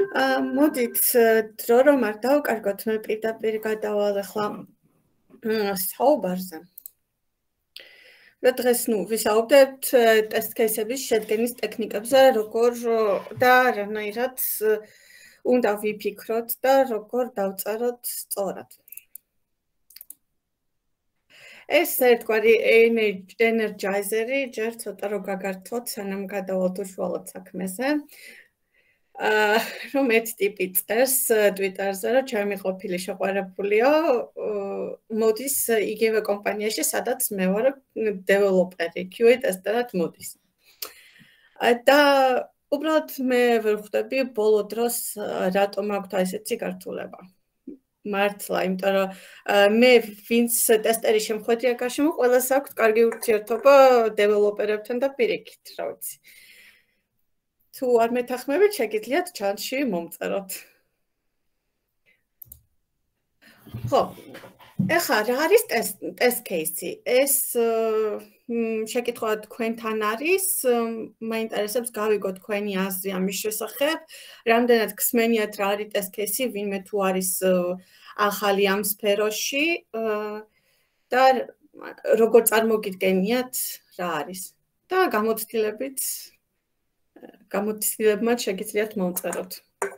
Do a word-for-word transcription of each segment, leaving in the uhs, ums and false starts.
მოდით დრო რომ არ დავკარგოთ, მე პირდაპირ გადავალ ახლა საუბარზე. და დღეს ნუ ვისაუბრებთ ტესტ კეისების შედგენის ტექნიკებზე, როგორ და რანაირად უნდა ვიფიქროთ და როგორ დავწეროთ სწორად. ეს ერთგვარი ენერჯაიზერი, ჯერ ცოტა რომ გაგართოთ, სანამ გადავალთ უშუალოდ საქმეზე. რომ ერთ ტიპი წერს Twitter-ზე, რომ ჩემი ყოფილი შეყვარებულიო, მოდის იგივე კომპანიაში, სადაც მე ვარ დეველოპერი, კიუ ეი ტესტერად მოდის. და უბრალოდ მე ვერ ხვდები ბოლო დროს რატომ აქვთ ესეთი გართულება. მართლა, იმიტომ რომ მე ვინც ტესტერი შემხვედრია გარშემო, ყველას აქვთ კარგი ურთიერთობა დეველოპერებთან და პირიქით, რა ვიცი. თუ არ მეთანხმებით, შეგიძლიათ ჩანში მომწეროთ. ხო, ეხლა რა არის ტესტ კეისი? ეს შეკითხვა თქვენთან არის, მაინტერესებს გავიგოთ თქვენი აზრი ამის შესახებ, რამდენად გსმენიათ რა არის ტესტ კეისი, ვინმე თუ არის ახალი ამ სფეროში და როგორ წარმოგიდგენიათ რა არის. და გამოცდილებით გამოცდილებმაც შეგიძლიათ მომწეროთ.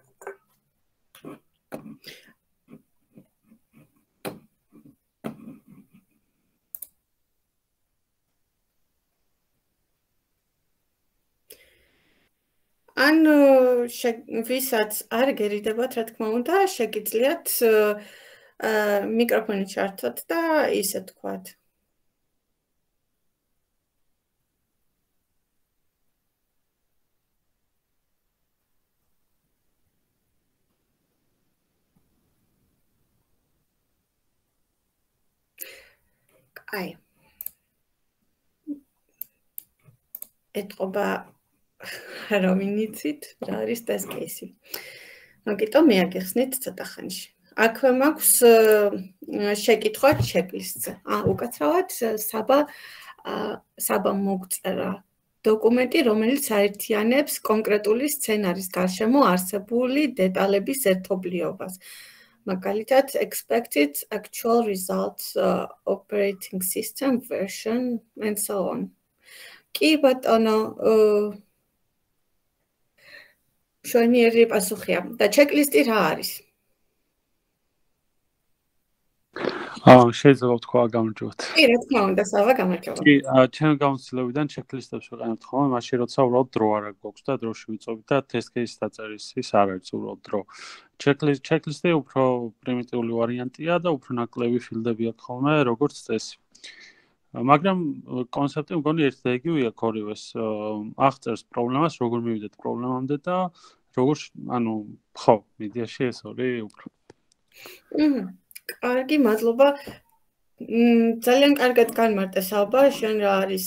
ან ვისაც არ გერიდებათ, რა თქმა უნდა, შეგიძლიათ მიკროფონი ჩართოთ და ისე თქვათ. აი. ეთყობა რა მინიცით, რა არის ტესტ კეისი. მოგიტო მე აგიხსნით ცოტა ხანში. აქვე მაქვს შეკითხვა ჩეკლისტზე. აა უკაცრავად საბა საბა მოგწერა დოკუმენტი, რომელიც აერთიანებს კონკრეტული სცენარის გარშემო არსებული დეტალების ერთობლიობას. მაგალითად, expected actual results uh, operating system version and so on. კი ბატონო, შვენიერი პასუხია. და ჩეკლისტი რა არის? აა შეიძლება ვთქვა გამარჯობთ. კი, რა თქმა უნდა, სავა გამარჯობა. კი, ჩემ გამოცდილებიდან ჩეკლისტებს ვიყენებთ ხოლმე, მაშინ როცა უბრალოდ დრო არ გვაქვს და დროში ვიწოვით და ტესტ კეისის დაწერის ის არ არის უბრალოდ დრო. ჩეკლისტი ჩეკლისტი უფრო პრიმიტიული ვარიანტია და უფრო ნაკლები ფილდები აქვს ხოლმე, როგორც წესი. მაგრამ კონცეპტი მგონი ერთ და იგივეა ორივეს. აღწერს პრობლემას, როგორ მივიდეთ პრობლემამდე და როგორ, ანუ, ხო, მედიაში ეს ორი უფრო. აჰა. კარგი, მადლობა. ძალიან კარგად განმარტე საუბა, შენ რა არის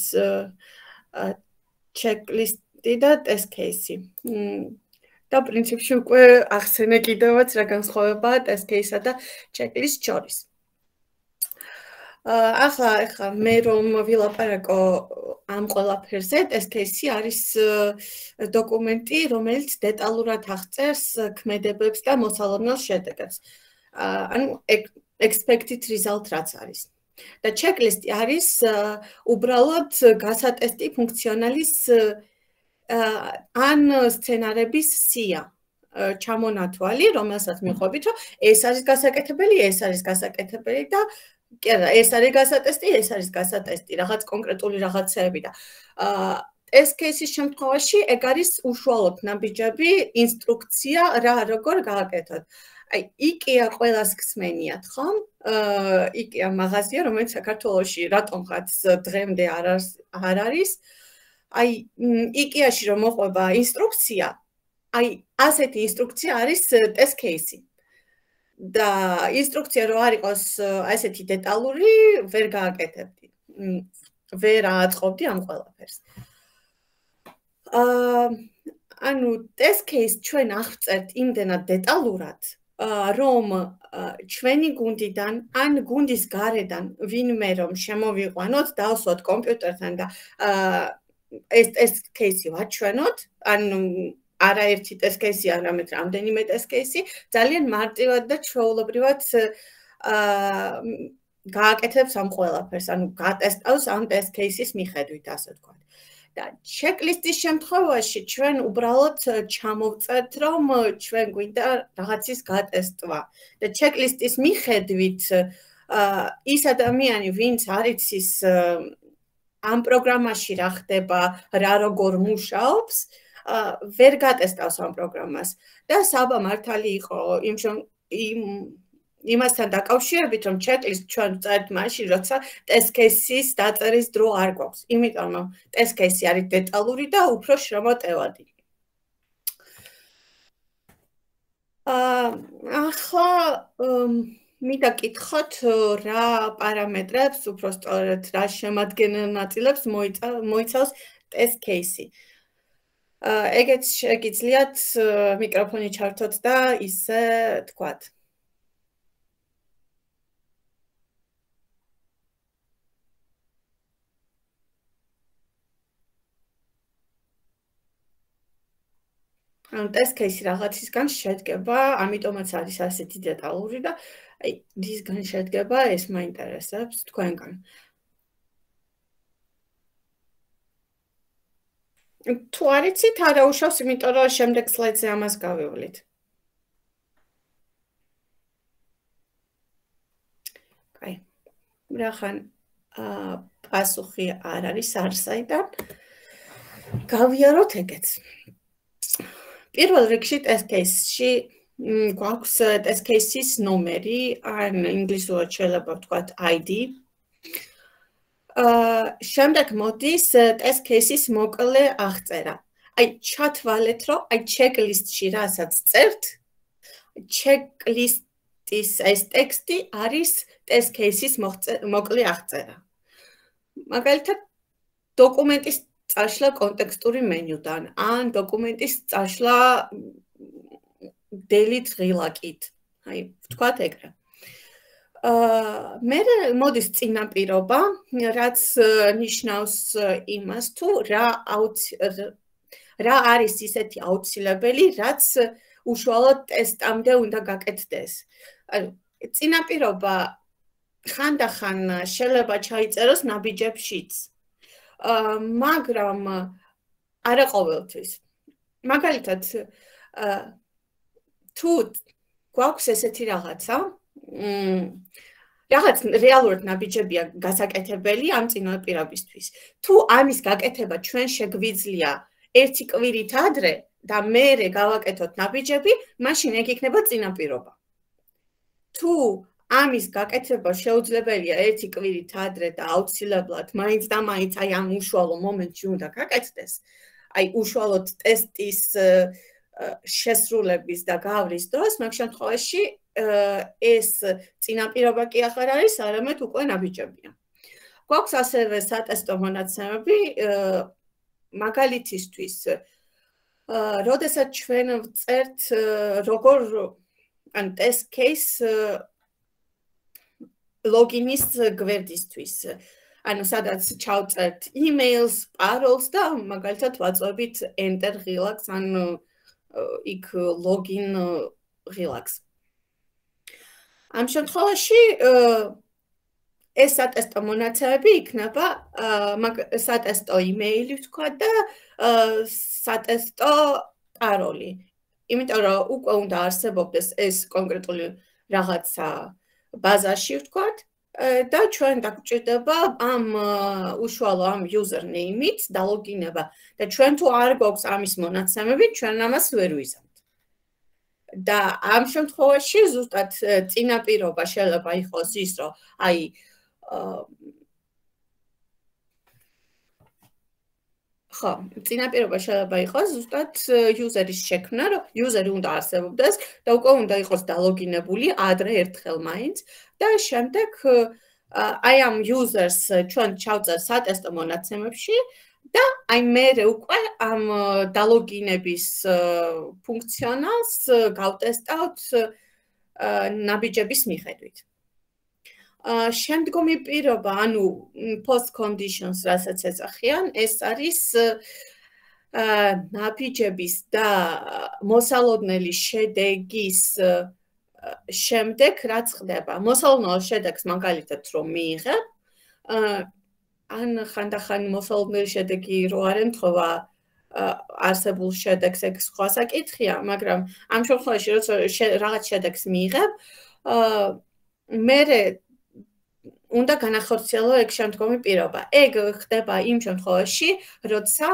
ჩეკლისტი და ტესტ კეისი. და პრინციპში უკვე ახსენე კიდევაც რა განსხვავებაა ტესტ კეისსა და ჩეკლისტ შორის. ახლა ახლა მე რომ ვილაპარაკო ამ ყველაფერზე, ტესტ კეისი არის დოკუმენტი, რომელიც დეტალურად აღწერს ქმედებებს და მოსალოდნელ შედეგებს. ანუ expected result რაც არის. და ჩეკლისტი არის უბრალოდ გასატესტი ფუნქციონალის ან სცენარების სია. ჩამონათვალი, რომელსაც მიხვდებით, რომ ეს არის გასაკეთებელი, ეს არის გასაკეთებელი და კი არა, ეს არის გასატესტი, ეს არის გასატესტი, რაღაც კონკრეტული რაღაცეები და ტესტ კეისის შემთხვევაში ეგ არის უშუალოდ ნაბიჯები, ინსტრუქცია რა როგორ გააკეთოთ. აი, IKEA ყველას გსმენიათ, ხომ? IKEA მაღაზია, რომელიც საქართველოში რატომღაც დღემდე არ არ არის. აი, IKEA-ში რომ მოყვება ინსტრუქცია, აი, ასეთი ინსტრუქცია არის ტესტ კეისი. და ინსტრუქცია რო არ იყოს ასეთი დეტალური, ვერ გააკეთებდი. ვერ აწყობდი ამ ყველაფერს. აა, ანუ ტესტ კეისი ჩვენ აღწერთ იმდენად დეტალურად, რომ ჩვენი გუნდიდან ან გუნდის გარედან ვინმე რომ შემოვიყვანოთ, დავსვათ კომპიუტერთან და ეს ტესტ კეისი ვაჩვენოთ, ან არაერთი test case-ი, არამედ რამდენიმე test case-ი, ძალიან მარტივად და ჩვეულებრივად აა გააკეთებს ამ ყველაფერს, ანუ გატესტავს ამ test case-ის მიხედვით, ასე ვთქვათ. და checklist-ის შემთხვევაში ჩვენ უბრალოდ ჩამოვწერთ, რომ ჩვენ გვინდა რაღაცის გატესტვა. და checklist-ის მიხედვით ის ადამიანი, ვინც არ იცის ამ პროგრამაში რა ხდება, რა როგორ მუშაობს, ვერ გატესტავს ამ პროგრამას. და საბა მართალი იყო იმ იმ იმასთან დაკავშირებით, რომ checklist ჩვენ ვწერთ მაშინ, როცა test case-ის დაწერის დრო არ გვაქვს. იმიტომ რომ test case-ი არის დეტალური და უფრო შრომატევადი. აა ახლა მინდა გითხოთ რა პარამეტრებს, უფრო სწორედ რა შემადგენელ ნაწილებს მოიცავს test case-ი. ეგეც შეგიძლიათ მიკროფონი ჩართოთ და ისე თქვათ. test case-ი რაღაცისგან შედგება, ამიტომაც არის ასეთი დეტალური და აი რისგან შედგება, ეს მაინტერესებს თქვენგან. თუ არ იცით, არა უშავს, იმიტომ რომ შემდეგ სლაიდზე ამას გავივლით. კაი. რახან პასუხი არ არის არსაიდან. გავიაროთ ეგეც. პირველ რიგში test case-ში გვაქვს test case-ის ნომერი, ან ინგლისურად შეიძლება ვთქვათ I D. აა შემდეგ მოდის test case-ის მოკლე აღწერა. აი ჩათვალეთ, რომ აი checklist-ში რასაც წერთ, checklist-ის ეს ტექსტი არის test case-ის მოკლე აღწერა. მაგალითად, დოკუმენტის წაშლა კონტექსტური მენიუდან, ან დოკუმენტის წაშლა delete ღილაკით. აი, ვთქვათ ეგრე. აა მე მოდის წინაპირობა, რაც ნიშნავს იმას, თუ რა რა არის ისეთი აუცილებელი, რაც უშუალოდ ტესტამდე უნდა გაკეთდეს. ანუ წინაპირობა ხანდახან შეიძლება ჩაიწეროს ნაბიჯებშიც. აა მაგრამ არა ყოველთვის. მაგალითად, აა თუ გვაქვს ესეთი რაღაცა, მ რაღაც რეალურად ნაბიჯებია გასაკეთებელი ამ წინაპირობისთვის. თუ ამის გაკეთება ჩვენ შეგვიძლია ერთი კვირით ადრე და მერე გავაკეთოთ ნაბიჯები, მაშინ ეგ იქნება წინაპირობა. თუ ამის გაკეთება შეუძლებელია ერთი კვირით ადრე და აუცილებლად მაინც და მაინც აი ამ უშუალო მომენტში უნდა გაკეთდეს, აი უშუალოდ ტესტის შესრულების და გავლის დროს, მაგ შემთხვევაში ეს წინაპირობა კი აღარ არის, არამედ უკვე ნაბიჯებია. გვაქვს ასევე სატესტო მონაცემები მაგალითისთვის, როდესაც ჩვენ ვწერთ როგორ ან test case ლოგინის გვერდისთვის. ანუ სადაც ჩავწერთ emails, parols და მაგალითად ვაწვევით enter ღილაკს ან იქ login ღილაკს. ამ შემთხვევაში ეს სატესტო მონაცემები იქნება სატესტო იმეილი ვთქვა და სატესტო პაროლი. იმიტომ რომ უკვე უნდა არსებობდეს ეს კონკრეტული რაღაცა ბაზაში ვთქვათ და ჩვენ დაგვჭირდება ამ უშუალო ამ username-ით დალოგინება და ჩვენ თუ არ გვაქვს ამის მონაცემები, ჩვენ ამას ვერ ვიზამთ. და ამ შემთხვევაში ზუსტად წინაპირობა შეიძლება იყოს ის, რომ აი ხო, წინაპირობა შეიძლება იყოს ზუსტად user-ის შექმნა, რომ user-ი უნდა არსებობდეს და უკვე უნდა იყოს დალოგინებული ადრე ერთხელ მაინც და შემდეგ აი ამ users ჩვენ ჩავწერთ სატესტო მონაცემებში და აი მერე უკვე ამ დალოგინების ფუნქციონალს გავტესტავთ ნაბიჯების მიხედვით. შემდგომი პირობა, ანუ post conditions, რასაც ეძახიან, ეს არის ნაბიჯების და მოსალოდნელი შედეგის შემდეგ რაც ხდება. მოსალოდნელ შედეგს მაგალითად რომ მიიღებ, ან ხანდახან მოსალოდნელი შედეგი რო არ ემთხვევა არსებულ შედეგს, ეგ სხვა საკითხია, მაგრამ ამ შემთხვევაში როცა რაღაც შედეგს მიიღებ, მერე უნდა განახორციელო ეგ შემდგომი პირობა. ეგ ხდება იმ შემთხვევაში, როცა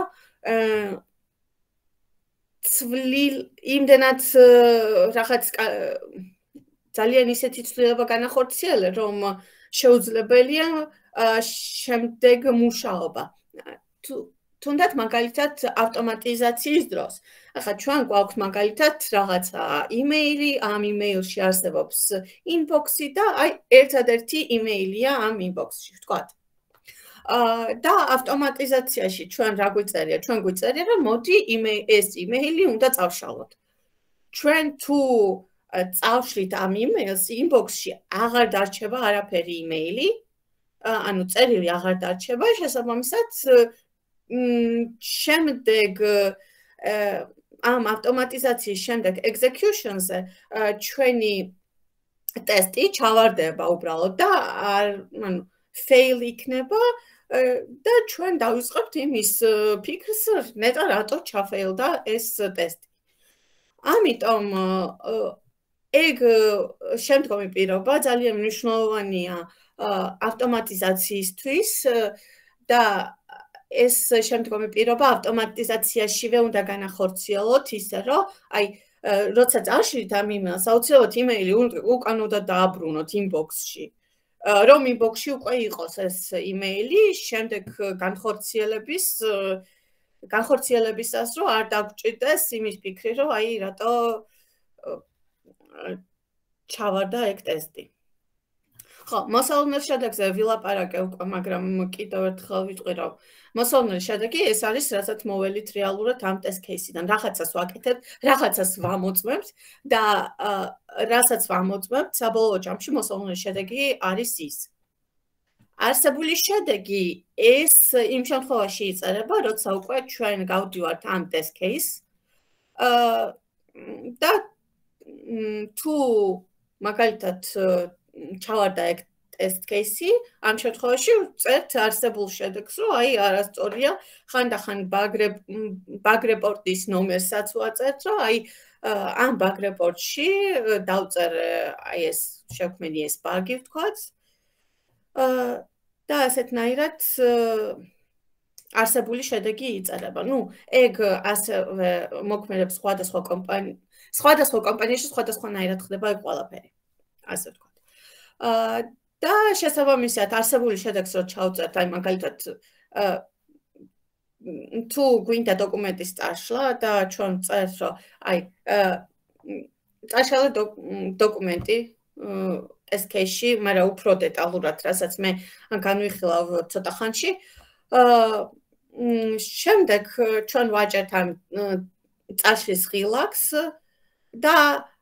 ცვლილ იმდენად რაღაც ძალიან ისეთი ცვლილება განახორციელე, რომ შეუძლებელია შემდეგ მუშაობა. თუნდაც მაგალითად ავტომატიზაციის დროს. ახლა ჩვენ გვაქვს მაგალითად რაღაცა იმეილი, ამ იმეილში არსებობს inbox-ი და აი ერთადერთი იმეილია ამ inbox-ში, ვთქვათ. და ავტომატიზაციაში ჩვენ რა გვიწერია? ჩვენ გვიწერია, რომ მოდი ეს იმეილი უნდა წავშალოთ. ჩვენ თუ წავშლით ამ იმეილს, inbox-ში აღარ დარჩება არაფერი იმეილი, ანუ წერილი აღარ დარჩება, შესაბამისად შემდეგ ამ ავტომატიზაციის შემდეგ execution-ზე ჩვენი ტესტი ჩავარდება უბრალოდ და ანუ fail იქნება და ჩვენ დავიწყებთ იმის ფიქრს, ნეტა რატო ჩაფეილდა ეს ტესტი. ამიტომ ეგ შემდგომი პირობა ძალიან მნიშვნელოვანია ავტომატიზაციისთვის და ეს შემდგომი პირობა ავტომატიზაციაშივე უნდა განახორციელოთ ისე, რომ აი როცა წავშლით ამ იმეილს, აუცილებლად იმეილი უკან უნდა დააბრუნოთ inbox-ში. რომ inbox-ში უკვე იყოს ეს იმეილი, შემდეგ განხორციელების განხორციელებისას რომ არ დაგჭირდეს იმის ფიქრი, რომ აი რატო ჩავარდა ეგ ტესტი. ხო, მოსალოდნელ შედეგზე ვილაპარაკე უკვე, მაგრამ კიდევ ერთხელ ვიტყვი, რომ მოსალოდნელი შედეგი ეს არის, რასაც მოველით რეალურად ამ ტესტ кейსიდან. რაღაცას ვაკეთებთ, რაღაცას ვამოწმებთ და რასაც ვამოწმებთ, საბოლოო ჯამში მოსალოდნელი შედეგი არის ის. არსებული შედეგი ეს იმ შემთხვევაში იწერება, როცა უკვე ჩვენ გავდივართ ამ ტესტ кейსს და თუ მაგალითად ჩავარდა ეგ ტესტ кейსი, ამ შემთხვევაში წერთ არსებულ შედეგს, რომ აი არასწორია, ხანდახან ბაგ რეპორტის ნომერსაც ვაწერთ, რომ აი ამ ბაგ რეპორტში დავწერ აი ეს შექმენი ეს ბაგი, ვთქვათ. და ასეთნაირად არსებული შედეგი იწერება. ნუ ეგ ასევე მოქმედებს სხვადასხვა კომპანია, სხვადასხვა კომპანიაში სხვადასხვანაირად ხდება ეგ ყველაფერი. ასე ვთქვათ. და შესაბამისად არსებული შედეგს რო ჩავწერთ, აი მაგალითად თუ გვინდა დოკუმენტის წაშლა და ჩვენ წერთ, რომ აი წაშალა დოკუმენტი ეს кейსში, მაგრამ უფრო დეტალურად, რასაც მე განვიხილავ ცოტა ხანში. შემდეგ ჩვენ ვაჭერთ ამ წაშლის ღილაკს და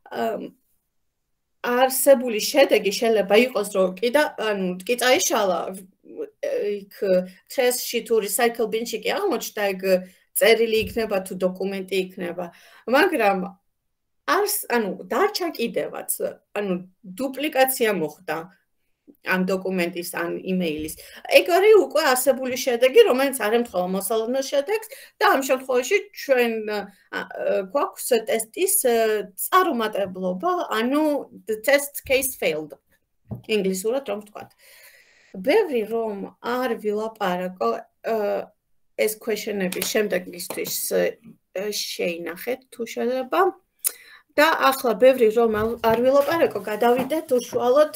არსებული შედეგი შეიძლება იყოს, რომ კიდე ანუ კი წაიშალა იქ თრესში თუ recycle bin-ში კი აღმოჩნდა ეგ წერილი იქნება თუ დოკუმენტი იქნება, მაგრამ არს ანუ დარჩა კიდევაც, ანუ დუპლიკაცია მოხდა ამ დოკუმენტის ან იმეილის. ეგ არის უკვე არსებული შედეგი, რომელიც არ ემთხვევა მოსალოდნელ შედეგს და ამ შემთხვევაში ჩვენ გვაქვს ტესტის წარუმატებლობა, ანუ the test case failed. ინგლისურად რომ ვთქვათ. ბევრი რომ არ ვილაპარაკო ეს question-ები შემდეგისთვის შეინახეთ თუ შეიძლება. და ახლა ბევრი რომ არ ვილაპარაკო, გადავიდეთ უშუალოდ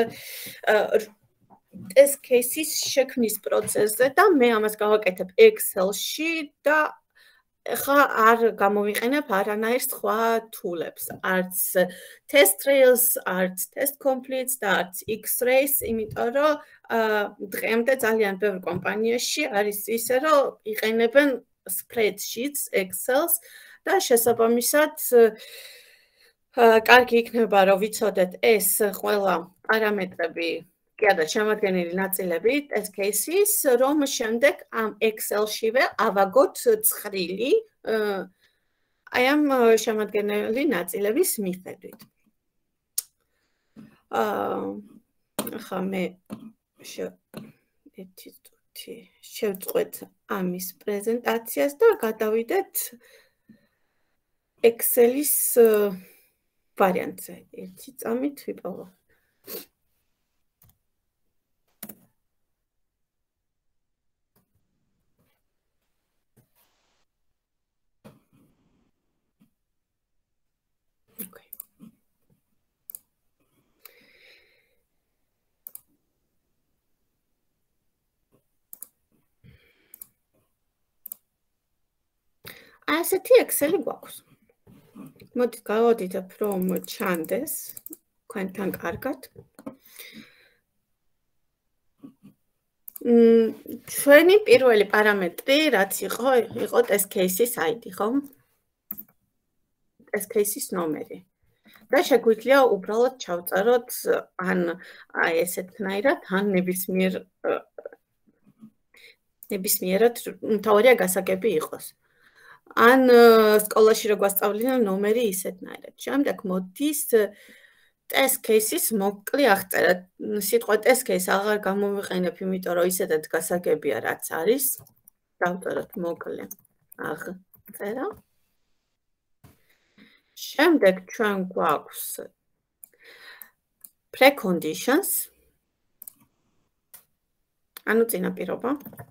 ეს кейსის შექმნის პროცესზე და მე ამას გავაკეთებ Excel-ში და ხა არ გამოვიყენებ არანაირ სხვა თულებს, არც test trails, არც test completes და არც X-rays, იმიტომ რომ დღემდე ძალიან ბევრ კომპანიაში არის ისე, რომ იყენებენ spreadsheets, Excel-ს და შესაბამისად კარგი იქნება, რომ ვიცოდეთ ეს ყველა პარამეტრები კი არა, შემადგენელი ნაწილები test case-ის, რომ შემდეგ ამ Excel-შივე ავაგოთ ცხრილი აი ამ შემადგენელი ნაწილების მიხედვით. ახლა მე ერთი წუთი შევწყვეთ ამის პრეზენტაციას და გადავიდეთ Excel-ის ვარიანტზე. ერთი წამით ვიპოვო. ასეთი Excel-ი გვაქვს. მოდით გავოდიდებ, რომ ჩანდეს თქვენთან კარგად. ჩვენი პირველი პარამეტრი რაც იყო, იყო test case-ის I D, ხო? test case-ის ნომერი. და შეგვიძლია უბრალოდ ჩავწეროთ ან აი ესეთნაირად, ან ნებისმიერ ნებისმიერად მთავარია გასაგები იყოს. ან სკოლაში რო გვასწავლიან ნომერი ისეთნაირად. შემდეგ მოდის test case-ის მოკლე აღწერა. სიტყვა test case აღარ გამოვიყენებ, იმიტომ რომ ისედაც გასაგებია რაც არის. დავწეროთ მოკლე აღწერა. შემდეგ ჩვენ გვაქვს preconditions. ანუ წინაპირობა.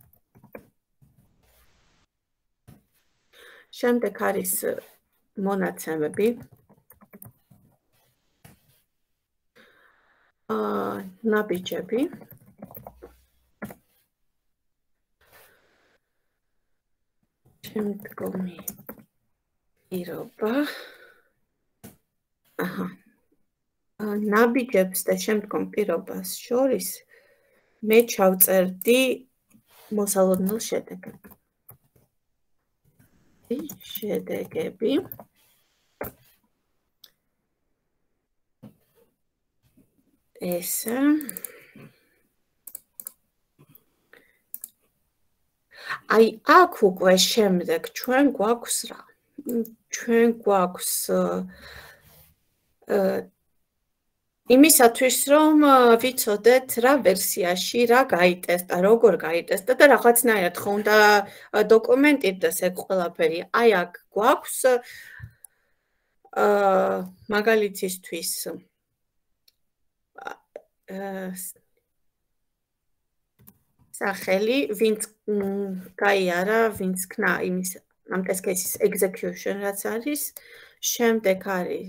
შემდეგ არის მონაცემები. აა ნაბიჯები. შემდგომი პირობა. აჰა. ნაბიჯებს და შემდგომ პირობას შორის მე ჩავწერდი მოსალოდნელ შედეგებს. შედეგები. ესა. აი აქ უკვე შემდეგ ჩვენ გვაქვს რა? ჩვენ გვაქვს იმისათვის რომ ვიცოდეთ რა ვერსიაში რა გაიტესტა, როგორ გაიტესტა და რაღაცნაირად ხო უნდა დოკუმენტირდეს ეგ ყველაფერი. აი აქ გვაქვს აა მაგალითისთვის სახელი, ვინც გაიარა, ვინც ქნა იმის ამ test case-ის execution რაც არის, შემდეგ არის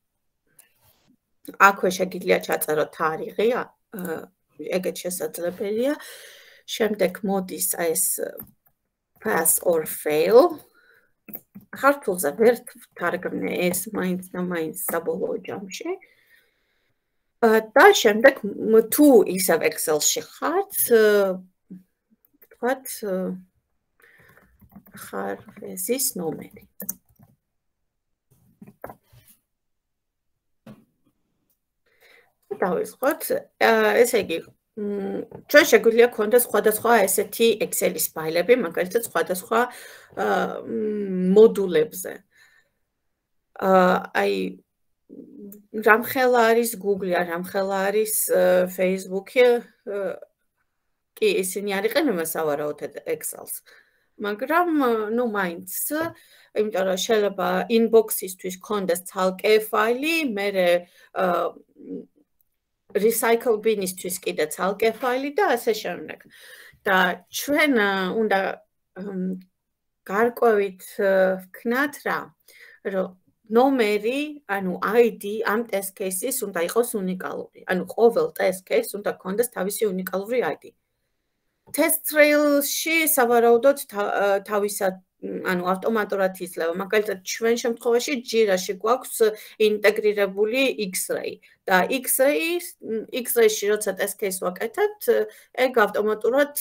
აქვე შეგიძლია ჩაწეროთ თარიღი, ეგეც შესაძლებელია. შემდეგ მოდის ეს pass or fail. ქართულზე ვერ თარგმნე ეს მაინც და მაინც საბოლოო ჯამში. და შემდეგ თუ ისევ Excel-ში ხართ, ვთქვათ ხარვეზის ნომერი. დავიწყოთ, ესე იგი, ჩვენ შეგვიძლია გქონდეს სხვადასხვა ესეთი Excel-ის ფაილები, მაგალითად სხვადასხვა მოდულებზე. აი რამხელა არის Google, რამხელა არის Facebook-ი, კი ისინი არ იყენებენ სავარაუდოდ Excel-ს. მაგრამ ნუ მაინც, იმიტომ რომ შეიძლება inbox-ისთვის გქონდეს ცალკე ფაილი, მერე recycle bin-ისთვის კიდე ცალკე ფაილი და ასე შემდეგ. და ჩვენ უნდა გარკვევით ვქნათ რა, რომ ნომერი, ანუ I D ამ test case-ის უნდა იყოს უნიკალური. ანუ ყოველ test case უნდა გქონდეს თავისი უნიკალური I D. Test trail-ში სავარაუდოდ თავისად ანუ ავტომატურად იძლევა. მაგალითად, ჩვენ შემთხვევაში Jira-ში გვაქვს ინტეგრირებული X-ray და X-ray X-ray-ში როცა test case ვაკეთებთ, ეგ ავტომატურად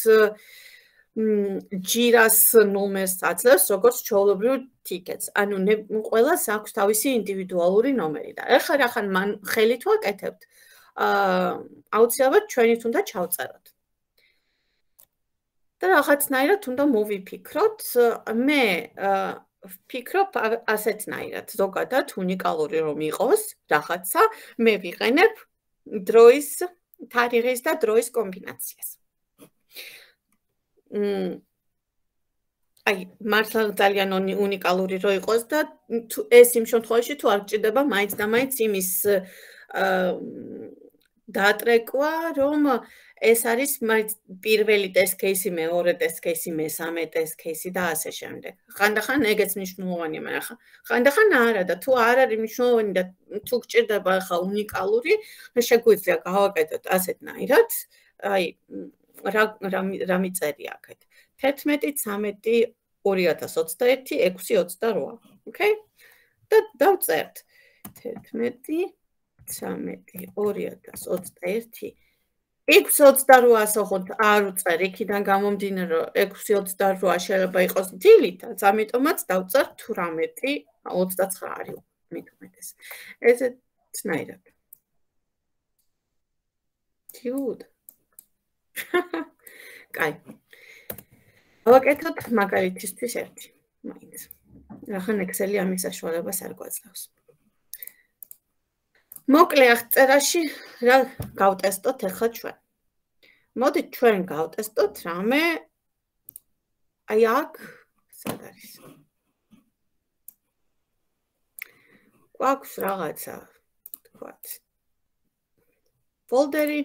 Jira-s ნომერს აძლევს, როგორც ჩვეულებრივ tickets. ანუ ყველას აქვს თავისი ინდივიდუალური ნომერი და ეხლა რახან მან ხელით ვაკეთებთ, აუცილებლად ჩვენით უნდა ჩავწეროთ. და რაღაცნაირად უნდა მოვიფიქროთ, მე ვფიქრობ ასეთნაირად, ზოგადად უნიკალური რომ იყოს რაღაცა, მე ვიყენებ დროის, თარიღის და დროის კომბინაციას. აი, მართლა ძალიან უნიკალური რო იყოს და ეს იმ შემთხვევაში თუ არ გჭირდება მაინც და მაინც იმის დაატრეკვა, რომ ეს არის პირველი test case-ი, მეორე test case-ი, მესამე test case-ი და ასე შემდეგ. ხანდახან ეგეც მნიშვნელოვანია, მაგრამ ხანდახან არა და თუ არ არის მნიშვნელოვანი და თუ გჭირდება ხა უნიკალური, შეგვიძლია გავაკეთოთ ასეთნაირად, აი რა რა მიწერია აქეთ. თერთმეტი, ცამეტი, ორი ათას ოცდაერთი, ექვსი ოცდარვა. ოკეი? და დავწერთ თერთმეტი, ცამეტი, ორი ათას ოცდაერთი, ექვსი ოცდარვას ოღონდ არ უწერ, იქიდან გამომდინარე, რომ ექვსი ოცდარვა შეიძლება იყოს დილითაც, ამიტომაც დავწერ თვრამეტი, ოცდაცხრა არის მithumetes. ესეთნაირად. Cute. კაი. ავაკეთოთ მაგალითისთვის ერთი. მაინც. რახან Excel-ი ამის საშუალებას არ გვაძლევს. მოკლე აღწერაში რა გავტესტოთ ახლა ჩვენ. მოდით ჩვენ გავტესტოთ რამე აი აქ სად არის? გვაქვს რაღაცა, თქვათ, folder-ი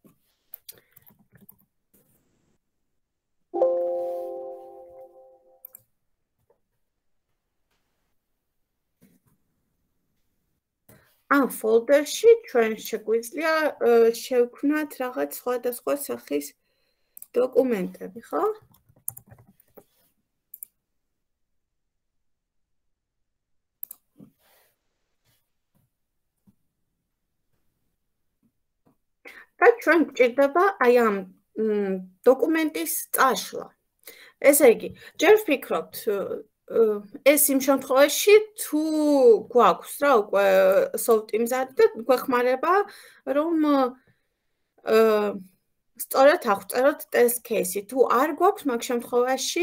ამ folder-ში ჩვენ შეგვიძლია შევქმნათ რაღაც სხვადასხვა სახის დოკუმენტები, ხო? და ჩვენ გვჭირდება აი ამ დოკუმენტის წაშლა. ესე იგი, ჯერ ვფიქრობთ ეს იმ შემთხვევაში თუ გვაქვს რა უკვე soft imzad და გვეხმარება რომ სწორად აღწეროთ test case-ი. თუ არ გვაქვს მაგ შემთხვევაში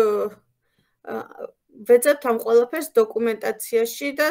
ვეძებთ ამ ყველაფერს დოკუმენტაციაში და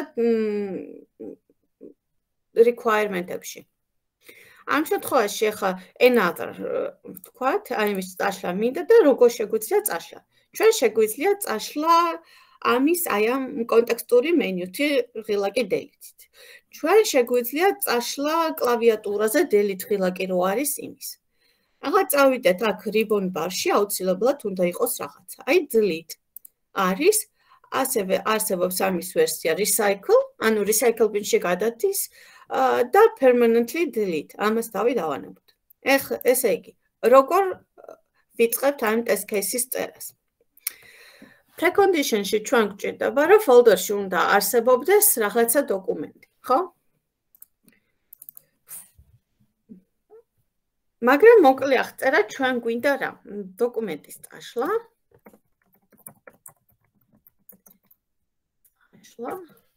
requirement-ებში. ამ შემთხვევაში ახლა another ვთქვათ, აი იმის წაშლა მინდა და როგორ შეგვიძლია წაშლა. ჩვენ შეგვიძლია წაშლა ამის აი ამ კონტექსტური მენიუთი ღილაკი delete-ით. ჩვენ შეგვიძლია წაშლა კლავიატურაზე delete ღილაკი რო არის იმის. ახლა წავიდეთ აქ ribbon bar-ში, აუცილებლად უნდა იყოს რაღაცა. აი delete არის, ასევე არსებობს ამის ვერსია recycle, ანუ recycle bin-ში გადადის და permanently delete. ამას დავი დავანებოთ. ეხლა ესე იგი, როგორ ვიწყებთ ამ test case-ის წერას? Precondition-ში ჩვენ გვჭირდება, რომ folder-ში უნდა არსებობდეს რაღაცა დოკუმენტი, ხო? მაგრამ მოკლე აღწერა ჩვენ გვინდა რა? დოკუმენტის წაშლა. წაშლა.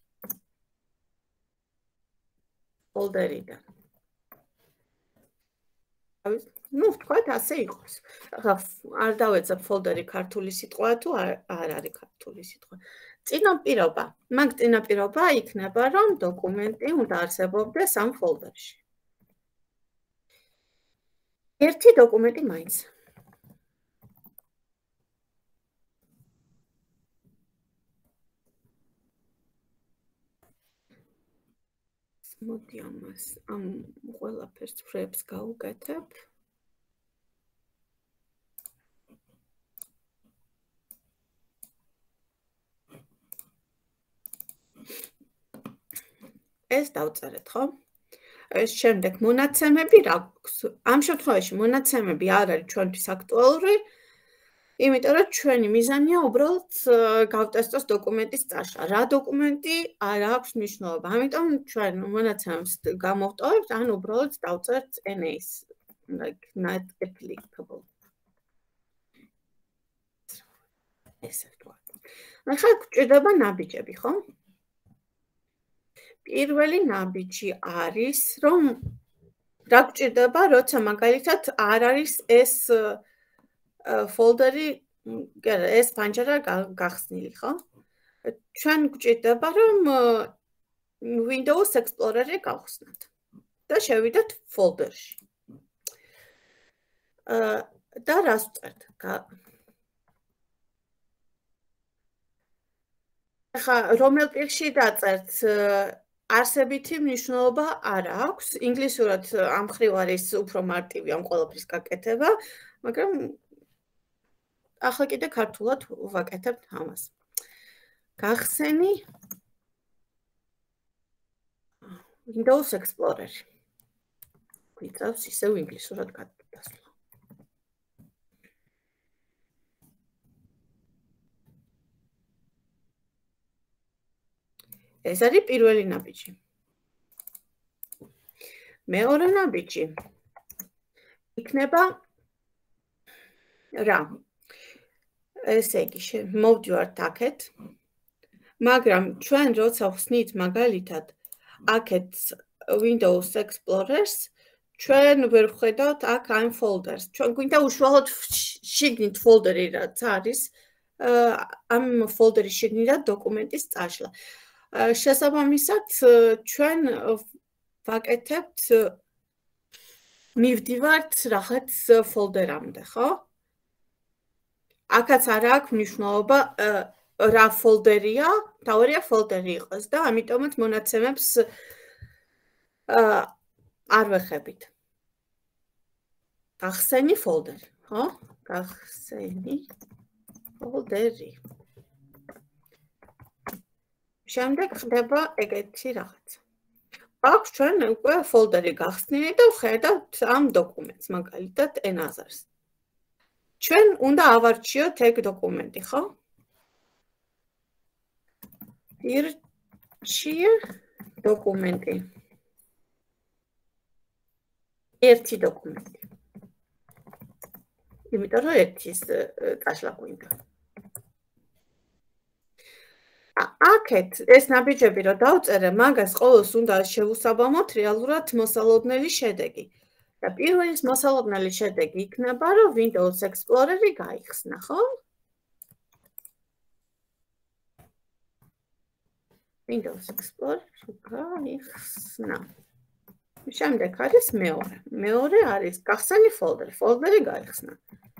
folder-იდან. ну, ვთქვათ, ასე იყოს. ახლა არ დავეცებ folder-ი ქართული სიტყვაა თუ არ არის ქართული სიტყვა. წინაპირობა. მაგ წინაპირობა იქნება, რომ დოკუმენტი უნდა არსებობდეს ამ folder-ში. ერთი დოკუმენტი მაინც. მოდი ამას ამ ყველაფერს ფრებს გავუკეთებ. ეს დავწერეთ, ხო? ეს შემდეგ მონაცემები რა გვაქვს? ამ შემთხვევაში მონაცემები არ არის ჩვენთვის აქტუალური, იმიტომ რომ ჩვენი მიზანია უბრალოდ გავტესტოს დოკუმენტის წაშლა. რა დოკუმენტი არ აქვს მნიშვნელობა. ამიტომ ჩვენ მონაცემებს გამოვტოვებთ, ან უბრალოდ დავწერთ N A-ს, like not applicable. ესე ვთქვათ. ახლა გვჭირდება ნაბიჯები, ხო? პირველი ნაბიჯი არის, რომ რა გჭირდება, როცა მაგალითად არ არის ეს folder-ი, ეს პანჯარა გახსნილი, ხო? ჩვენ გჭირდება, რომ Windows Explorer-ი გავხსნათ და შევიდეთ folder-ში. და რას ვწერთ? ახლა რომელ პირში დაწერთ? არსებითი მნიშვნელობა არ აქვს. ინგლისურად ამ ხრივ არის უფრო მარტივი ამ ყველაფრის გაკეთება, მაგრამ ახლა კიდე ქართულად ვაკეთებთ ამას. გახსენი Windows Explorer. გვიწევს ისევ ინგლისურად გადასვლა. ეს არის პირველი ნაბიჯი. მეორე ნაბიჯი იქნება რა? ესე იგი, მოვდივართ აქეთ. მაგრამ ჩვენ როცა ვხსნით მაგალითად აქეთ Windows Explorers, ჩვენ ვერ ვხედავთ აქ ამ folder-ს. ჩვენ გვინდა უშუალოდ შიგნით folder-ი რაც არის, ამ folder-ის შიგნიდან დოკუმენტის წაშლა. შესაბამისად, ჩვენ ვაკეთებთ მივდივართ რაღაც folder-ამდე, ხო? აქაც არ აქვს მნიშვნელობა რა folder-ია, თავარია folder-ი იყოს და ამიტომაც მონაცემებს არ ვეხებით. გახსენი folder-ი, ხო? გახსენი folder-ი. შემდეგ ხდება ეგეთი რაღაცა. აქვს ჩვენ უკვე folder-ი გახსნილი და ვხედავთ ამ დოკუმენტს, მაგალითად Another-ს. ჩვენ უნდა ავარჩიოთ ეგ დოკუმენტი, ხო? ირჩიე დოკუმენტი. ერთი დოკუმენტი. იმიტომ რომ ერთის წაშლა გვინდა. აქეთ ეს ნაბიჯები რომ დავწერე, მაგას ყოველს უნდა შევუსაბამოთ რეალურად მოსალოდნელი შედეგი. და პირველი მოსალოდნელი შედეგი იქნება, რომ Windows Explorer-ი გაიხსნა, ხო? Windows Explorer-ი გაიხსნა. შემდეგ არის მეორე. მეორე არის გახსენი folder, folder-ი გაიხსნა.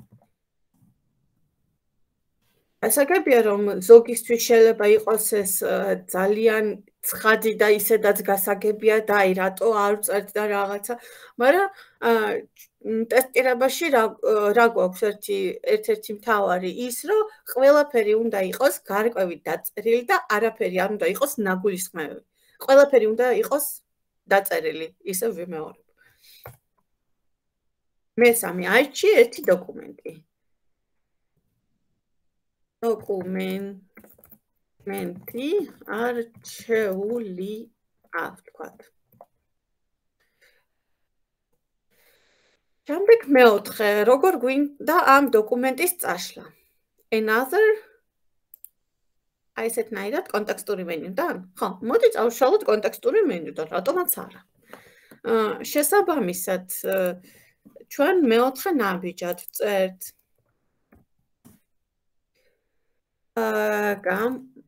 ასაგებია რომ ზოგისთვის შეიძლება იყოს ეს ძალიან ცხადი და ისედაც გასაგებია და აი რატო არ ვწერთ და რაღაცა, მაგრამ ტესტირებაში რა გვაქვს ერთი ერთ-ერთი მთავარი ის, რომ ყველაფერი უნდა იყოს გარკვევით დაწერილი და არაფერი არ უნდა იყოს ნაგულისხმევი. ყველაფერი უნდა იყოს დაწერილი, ისევ ვიმეორებ. მესამე აირჩიე ერთი დოკუმენტი. დოკუმენტი არჩეული აქ თქვათ. შემდეგ მეოთხე, როგორ გვინდა ამ დოკუმენტის წაშლა? Another აი ესეთნაირად კონტექსტური მენიუდან? ხო, მოდი წავშალოთ კონტექსტური მენიუდან, რატომაც არა. შესაბამისად, ჩვენ მეოთხე ნაბიჯად ვწერთ გამ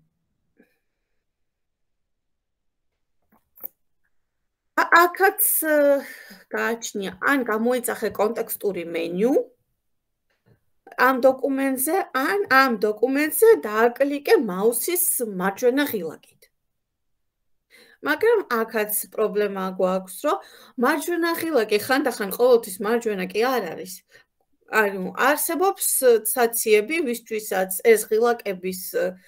აქაც გააჩნია, ან გამოიძახე კონტექსტური მენიუ ამ დოკუმენტზე, ან ამ დოკუმენტზე დააკლიკე მაუსის მარჯვენა ღილაკით. მაგრამ აქაც პრობლემა გვაქვს, რომ მარჯვენა ღილაკი ხანდახან ყოველთვის მარჯვენა კი არ არის. ანუ არსებობს საციები, ვისთვისაც ეს ღილაკების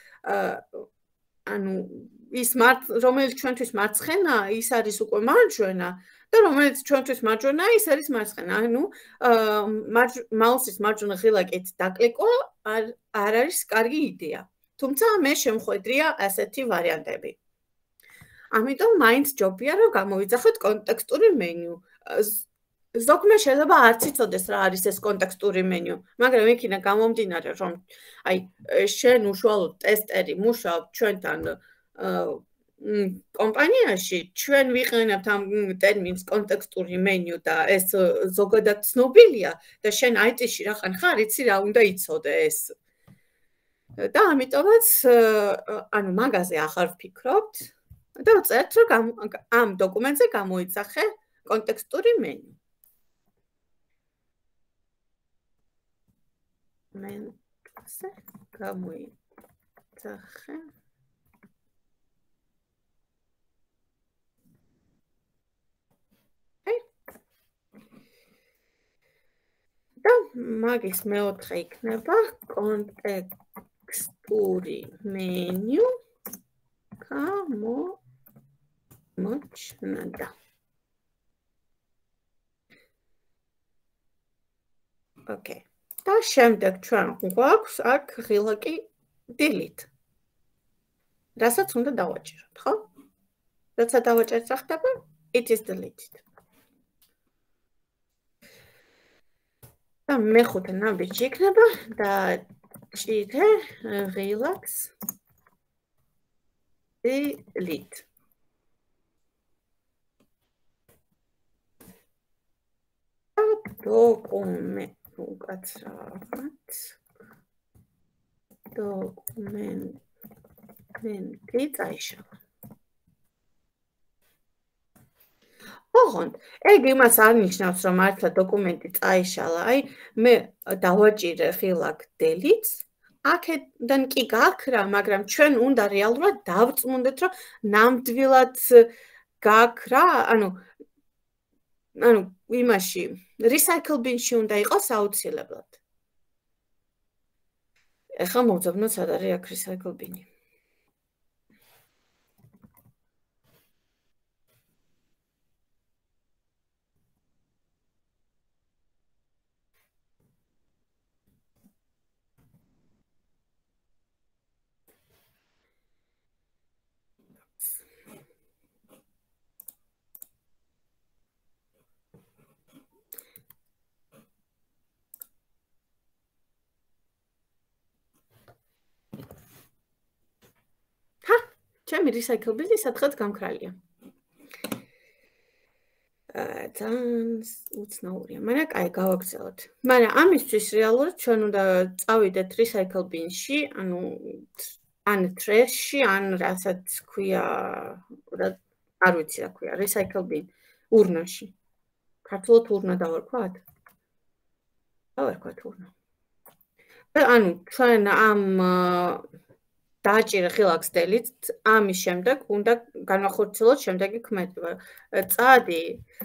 ანუ ის რომელიც ჩვენთვის მარცხენაა, ის არის უკვე მარჯვენა და რომელიც ჩვენთვის მარჯვენაა, ის არის მარცხენა. ანუ მაუსის მარჯვენა ღილაკით დაკლიკვა არ არის კარგი იდეა. თუმცა მე შემხვედრია ასეთი ვარიანტები. ამიტომ მაინც ჯობია რომ გამოვიძახოთ კონტექსტური მენიუ. ზოგმა შეიძლება არც იცოდეს რა არის ეს კონტექსტური მენიუ, მაგრამ იქიდან გამომდინარე რომ აი შენ უშუალოდ ტესტერი მუშაობ ჩვენთან კომპანიაში ჩვენ ვიყენებთ ამ ტერმინს კონტექსტური მენიუ და ეს ზოგადად ცნობილია და შენ აიტში რახან ხარ, იცი რა უნდა იცოდე ეს. და ამიტომაც ანუ მაგაზე ახარ ვფიქრობთ და ვწერთ რომ ამ დოკუმენტზე გამოიცახე კონტექსტური მენიუ. მენიუზე გამოიცახე და მაგის მეოთხე იქნება კონტექსტური მენიუ გამოჩნდა. ოკეი. და შემდეგ ჩვენ გვაქვს აქ ღილაკი delete. რასაც უნდა დავაჭიროთ, ხო? როცა დავაჭერთ რა ხდება? It is deleted. და მეხუთე ნაბიჯი იქნება და ჭირე ღილაკს delete. დოკუმენტ უკაცრავად დოკუმენტი წაიშალა. ოღონდ, ეგ იმას არ ნიშნავს, რომ მართლა დოკუმენტი წაიშალა, აი მე დავაჭირე ღილაკ delete-ს, აქედან კი გაქრა, მაგრამ ჩვენ უნდა რეალურად დავწმუნდეთ, რომ ნამდვილად გაქრა, ანუ ანუ იმაში recycle bin-ში უნდა იყოს აუცილებლად. ეხლა მოვძებნოთ სად არის აქ recycle bin-ი. ჩემი recycle bin-ი სადღაც გამქრალია. ძალიან უცნაურია, მაგრამ კაი გავაგრძელოთ. მაგრამ ამისთვის რეალურად ჩვენ უნდა წავიდეთ recycle bin-ში, ანუ ან trash-ში, ან რასაც ქვია, არ ვიცი რა ქვია, recycle bin ურნაში. ქართულად ურნა დავარქვათ? დავარქვათ ურნა. ანუ ჩვენ ამ დააჭირე ღილაკს delete, ამის შემდეგ უნდა განვახორციელოთ შემდეგი ქმედება. წადი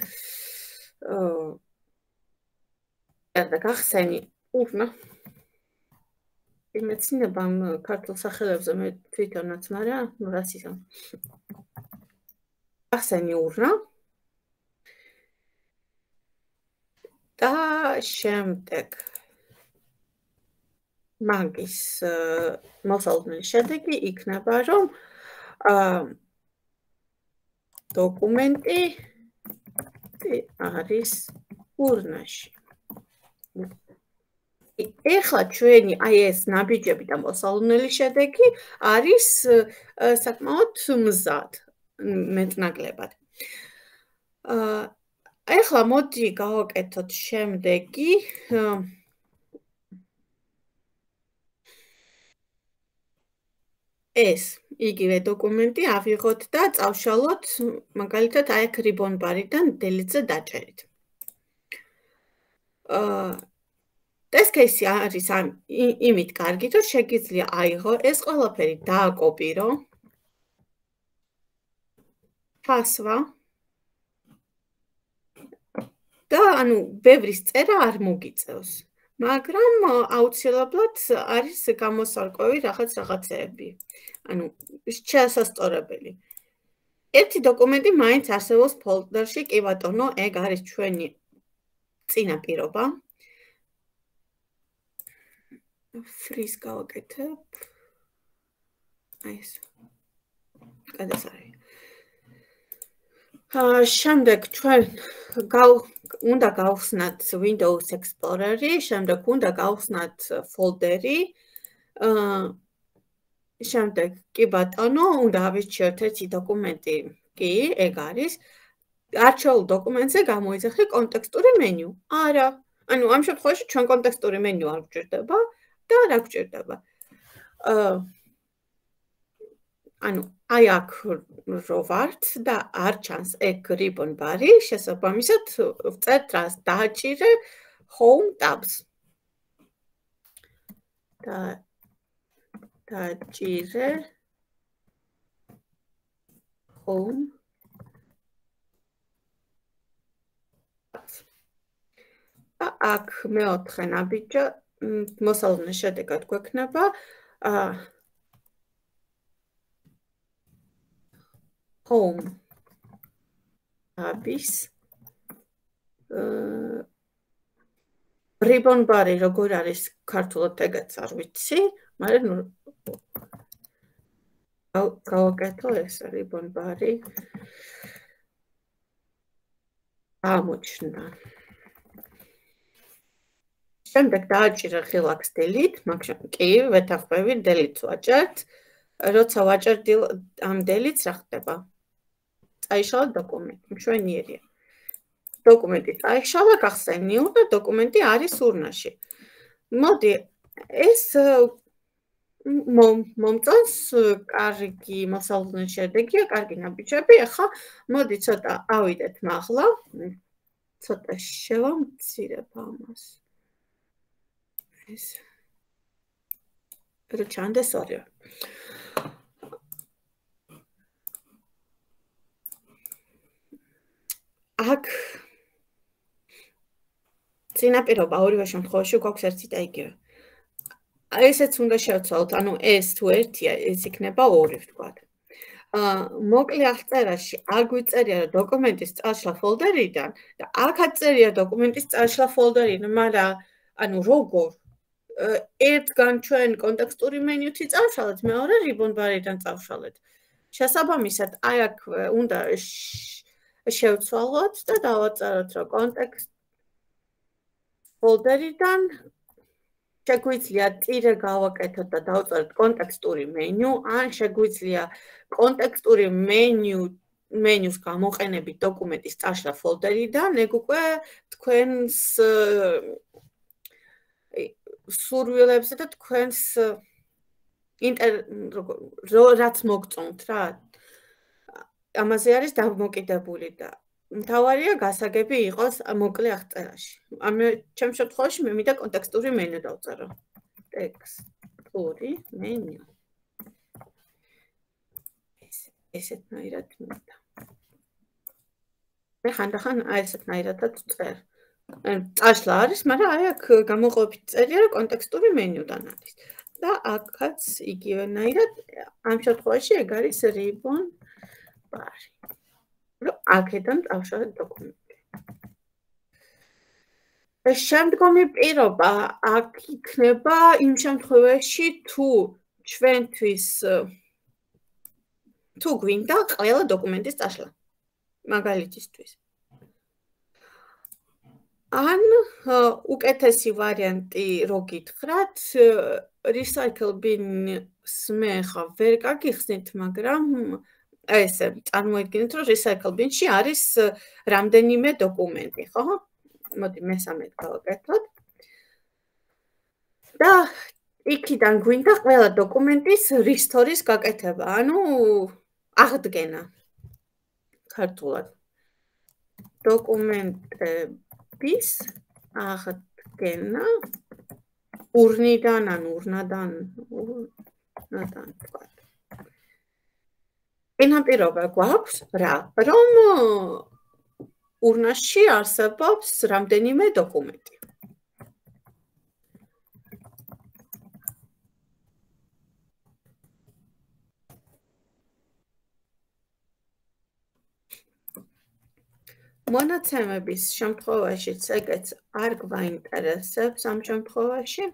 და გახსენი ურნა. იმეცინება ამ ქართულ სახელებზე მე თვითონაც, მაგრამ ნუ რას იზამ. გახსენი ურნა. და შემდეგ მაგის მოსალოდნელი შედეგი იქნება, რომ დოკუმენტი არის ურნაში. ეხლა ჩვენი აი ეს ნაბიჯები და მოსალოდნელი შედეგი არის საკმაოდ მზად მეტნაკლებად. ეხლა მოდი გავაკეთოთ შემდეგი ეს იგივე დოკუმენტი ავიღოთ და წავშალოთ მაგალითად აი აქ ribbon bar-დან delete-ზე დაჭერით. ეს кейსი არის იმით კარგი, რომ შეგიძლია აიღო ეს ყველაფერი დააკოპირო, ფასვა და ანუ ბევრის წერა არ მოგიწევს. მაგრამ აუცილებლად არის გამოსარკვევი რაღაც რაღაცეები. ანუ შესასწორებელი. ერთი დოკუმენტი მაინც არსებობს ფოლდერში, კი ბატონო, ეგ არის ჩვენი წინა პირობა. freeze გავაკეთებ. აი ეს. კადას არის. შემდეგ ჩვენ უნდა გავხსნათ Windows Explorer-ი, შემდეგ უნდა გავხსნათ ფოლდერი. შემდეგ კი ბატონო, უნდა ავირჩიოთ ერთი დოკუმენტი. კი, ეგ არის. არჩეულ დოკუმენტზე გამოიძახე კონტექსტური მენიუ. არა. ანუ ამ შემთხვევაში ჩვენ კონტექსტური მენიუ არ გვჭირდება და რა გვჭირდება. აა ანუ აი აქ რო ვართ და არ ჩანს ეგ ribbon bar-ი, შესაბამისად ვწერთ რას დააჭირე home tabs. და დააჭირე home აქ მეოთხე ნაბიჯი მოსალოდნე შედეგად გვექნება აა home tabs აა ribbon bar-ი როგორ არის ქართულად ეგეც არ ვიცი, მაგრამ ნუ გავაკეთო ეს ribbon bar-ი ამოჩნდა. შემდეგ დააჭირე relax delete, მაგრამ კი ვეთანხმები delete-ს ვაჭერთ. როცა ვაჭერდი ამ delete-ს რა ხდება? წაიშალა დოკუმენტი, მშვენიერია. დოკუმენტი წაიშალა, გახსენიო და დოკუმენტი არის ურნაში. მოდი, ეს მომწონს, კარგი მოსალოდნე შედეგია, კარგი ნაბიჯები. ახლა მოდი ცოტა ავიდეთ მაღლა. ცოტა შევამცირებ ამას. ეს რო ჩანდეს ორივე. აქ წინაპირობა ორივე შემთხვევაში გვაქვს ერთი და იგივე. ესეც უნდა შევცვალოთ, ანუ ეს თუ ერთია, ეს იქნება ორი ვთქვათ. აა მოკლე აღწერაში არ გვიწერია რომ დოკუმენტის წაშლა ფოლდერიდან და აქაც წერია დოკუმენტის წაშლა ფოლდერიდან, მაგრამ ანუ როგორ ერთგან ჩვენ კონტექსტური მენიუთი წავშალეთ, მეორე ribbon bar-იდან წავშალეთ. შესაბამისად, აი აქ უნდა შევცვალოთ და დავაწეროთ რომ კონტექსტ ფოლდერიდან შეგვიძლია წირე გავაკეთოთ და დავწეროთ კონტექსტური მენიუ, ან შეგვიძლია კონტექსტური მენიუ მენიუს გამოყენებით დოკუმენტის წაშლა ფოლდერიდან, ეგ უკვე თქვენს სურვილებზე და თქვენს ინტერ რაც მოგწონთ რა. ამაზე არის დამოკიდებული და მთავარია გასაგები იყოს მოკლე აღწერაში. ამ ჩემ შემთხვევაში მე მინდა კონტექსტური მენიუ დავწერო. ტექსტური მენიუ. ესეთნაირად მინდა. მე ხანდახან აი ესეთნაირადაც წერ. წაშლა არის, მაგრამ აი აქ გამოყოფით წერია რომ კონტექსტური მენიუდან არის. და აქაც იგივენაირად ამ შემთხვევაში ეგ არის ribbon bar-ი. რომ აქედან წავშალეთ დოკუმენტი. შემდგომი პირობა აქ იქნება იმ შემთხვევაში თუ ჩვენთვის თუ გვინდა ყველა დოკუმენტის წაშლა. მაგალითისთვის. ან უკეთესი ვარიანტი რო გითხრათ, recycle bin-ს მე ხა ვერ გაგიხსნით, მაგრამ ესე წარმოედგინეთ, რომ recycle bin-ში არის რამდენიმე დოკუმენტი, ხო? მოდი მესამედ გავაკეთოთ. და იქიდან გვინდა ყველა დოკუმენტის restore-ის გაკეთება, ანუ აღდგენა. ქართულად. დოკუმენტების აღდგენა ურნიდან ან ურნადან ურნადან თქვა. ინაპირობა გვაქვს რა, რომ ურნაში არსებობს რამდენიმე დოკუმენტი. მონაცემების შემთხვევაშიც ეგეც არ გვაინტერესებს ამ შემთხვევაში.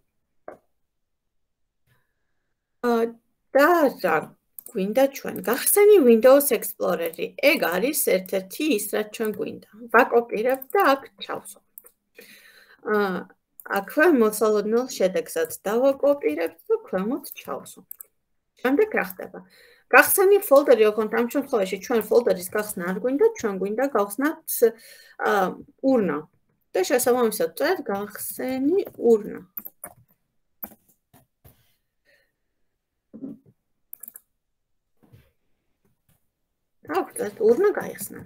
და რა გვინდა ჩვენ? გახსენი Windows Explorer-ი. ეგ არის ერთ-ერთი ის, რაც ჩვენ გვინდა. ვაკოპირებ და აქ ჩავსვამთ. აქვე მოსალოდნელ შედეგსაც დავაკოპირებ და ქვემოთ ჩავსვამთ. შემდეგ რა ხდება? გახსენი ფოლდერი, ოღონდ ამ შემთხვევაში ჩვენ ფოლდერის გახსნა არ გვინდა, ჩვენ გვინდა გავხსნათ urna. და შესაბამისად ვწერთ გახსენი urna. აღვწერთ urna გაიხსნა.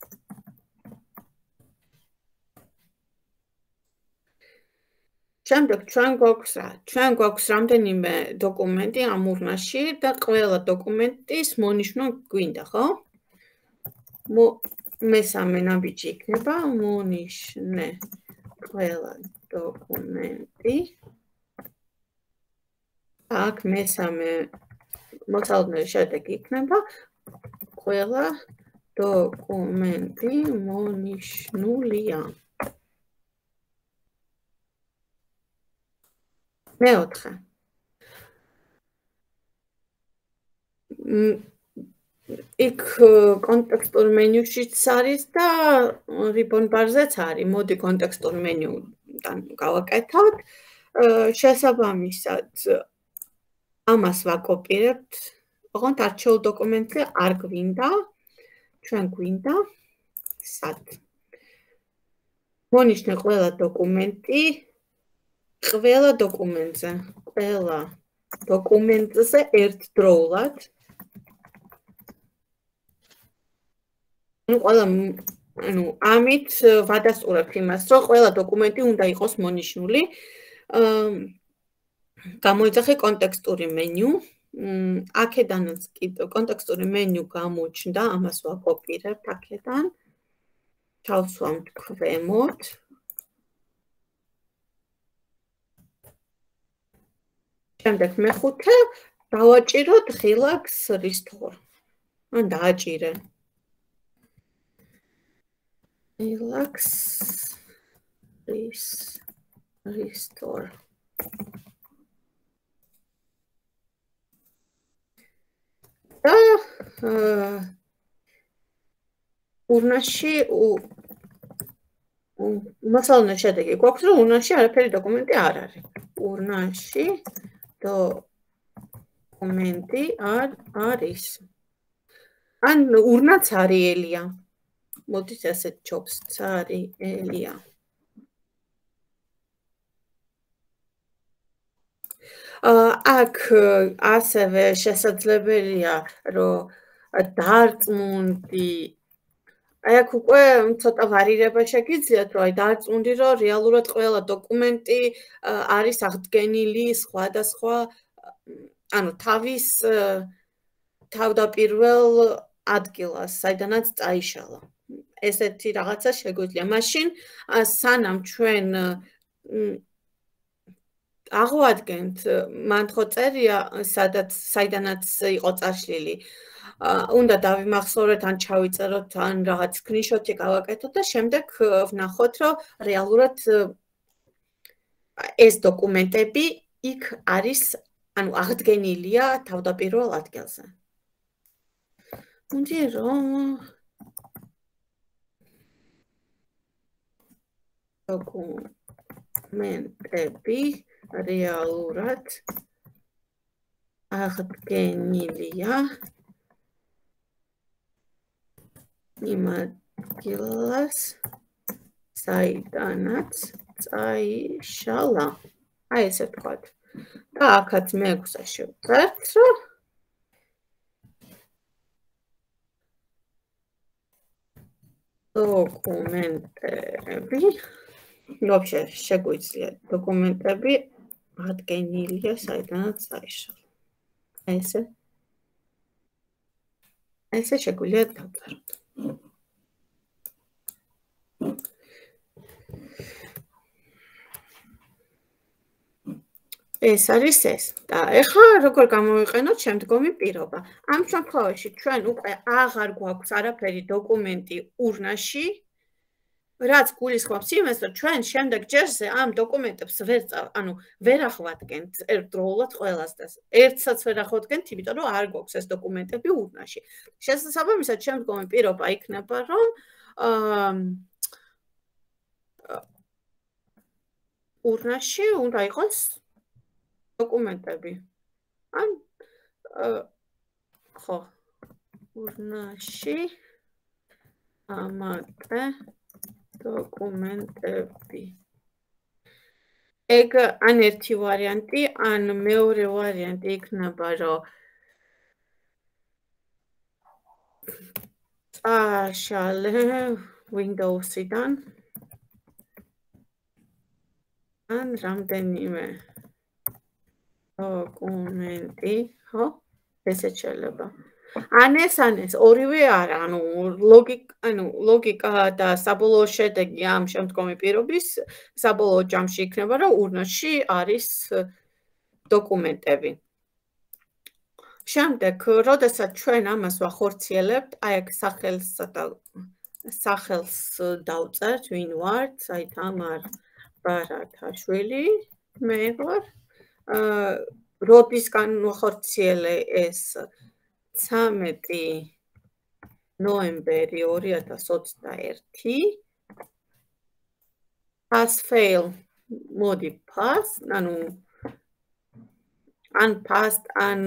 შემდეგ ჩვენ გვაქვს რა? ჩვენ გვაქვს რამდენიმე დოკუმენტი ამ urna-ში და ყველა დოკუმენტის მონიშნვა გვინდა, ხო? მესამე ნაბიჯი იქნება მონიშნე ყველა დოკუმენტი. აქ მესამე მოსალოდნელი შედეგი იქნება ყველა დოკუმენტი მონიშნულია. მეოთხე. იქ კონტექსტურ მენიუშიც არის და ribbon bar-ზეც არის. მოდი კონტექსტურ მენიუდან გავაკეთოთ. შესაბამისად ამას ვაკოპირებთ. ოღონდ არჩეულ დოკუმენტზე არ გვინდა. ჩვენ გვინდა სად? მონიშნე ყველა დოკუმენტი ყველა დოკუმენტზე, ყველა დოკუმენტზე ერთდროულად. ну ყველა ну ამით ვადასტურებთ იმას, რომ ყველა დოკუმენტი უნდა იყოს მონიშნული. გამოიძახე კონტექსტური მენიუ. აქედანაც კიდე კონტექსტური მენიუ გამოჩნდა, ამას ვაკოპირებთ აქედან. ჩავსვამთ ქვემოთ. შემდეგ მეხუთე დავაჭიროთ relax restore. ან დააჭირე. relax restore. და urna-ში მოსალოდნელი შედეგი გვაქვს, რომ urna-ში არაფერი დოკუმენტი არ არის. urna-ში დოკუმენტი არ არის. ან urna ცარიელია. მოდით ასეთ ჯობს ცარიელია. აქ ასევე შესაძლებელია, რომ დარწმუნდი აი აქ უკვე ცოტა ვარირება შეგიძლიათ, რომ აი დარწმუნდი, რომ რეალურად ყველა დოკუმენტი არის აღდგენილი სხვადასხვა ანუ თავის თავდაპირველ ადგილას, საიდანაც წაიშალა. ესეთი რაღაცა შეგვიძლია. მაშინ სანამ ჩვენ აღვადგენთ, მან ხო წერია, სადაც საიდანაც იყო წაშლილი. უნდა დავიმახსოვრეთ, ან ჩავიწეროთ, ან რაღაც სკრინშოტი გავაკეთოთ და შემდეგ ვნახოთ, რომ რეალურად ეს დოკუმენტები იქ არის, ანუ აღდგენილია თავდაპირველ ადგილზე. უნდა რომ დოკუმენტები რეალურად აღდგენილია იმ ადგილას, საიდანაც წაიშალა. აი ესე ვთქვათ. და აქაც მეექვსე შევწერთ, რომ დოკუმენტები вообще შეგვიძლია დოკუმენტები აღდგენილია საიდანაც წაიშალა. ესე ესე შეგვიძლია დავწეროთ. ეს არის ეს. და ეხლა როგორ გამოვიყენოთ შემდგომი პირობა. ამ შემთხვევაში ჩვენ უკვე აღარ გვაქვს არაფერი დოკუმენტი urna-ში, რაც გულისხმობს იმას, რომ ჩვენ შემდეგ ჯერზე ამ დოკუმენტებს ვერ ანუ ვერ აღვადგენთ ერთდროულად ყველას და ერთსაც ვერ აღვადგენთ, იმიტომ რომ არ გვაქვს ეს დოკუმენტები urna-ში. შესაბამისად, შემდგომი პირობა იქნება, რომ urna-ში უნდა იყოს დოკუმენტები. ან ხო ურნაში ამატე დოკუმენტები ეგ ან ერთი ვარიანტი ან მეორე ვარიანტი იქნება რომ წაშალე Windows-იდან ან რამდენიმე დოკუმენტი ხო ესე შეიძლება ან ეს ან ეს ორივე არა ანუ ლოგიკა ანუ ლოგიკა და საბოლოო შედეგი ამ შემდგომი პირობის საბოლოო ჯამში იქნება რომ ურნაში არის დოკუმენტები შემდეგ როდესაც ჩვენ ამას ვახორციელებთ აი აქ სახელსა და სახელს დავწერთ ვინ ვართ აი თამარ ბარათაშვილი მე ვარ როდისგან ვახორციელე ეს ცამეტი ნოემბერი ორი ათას ოცდაერთი pass fail მოდი pass ანუ ან pass ან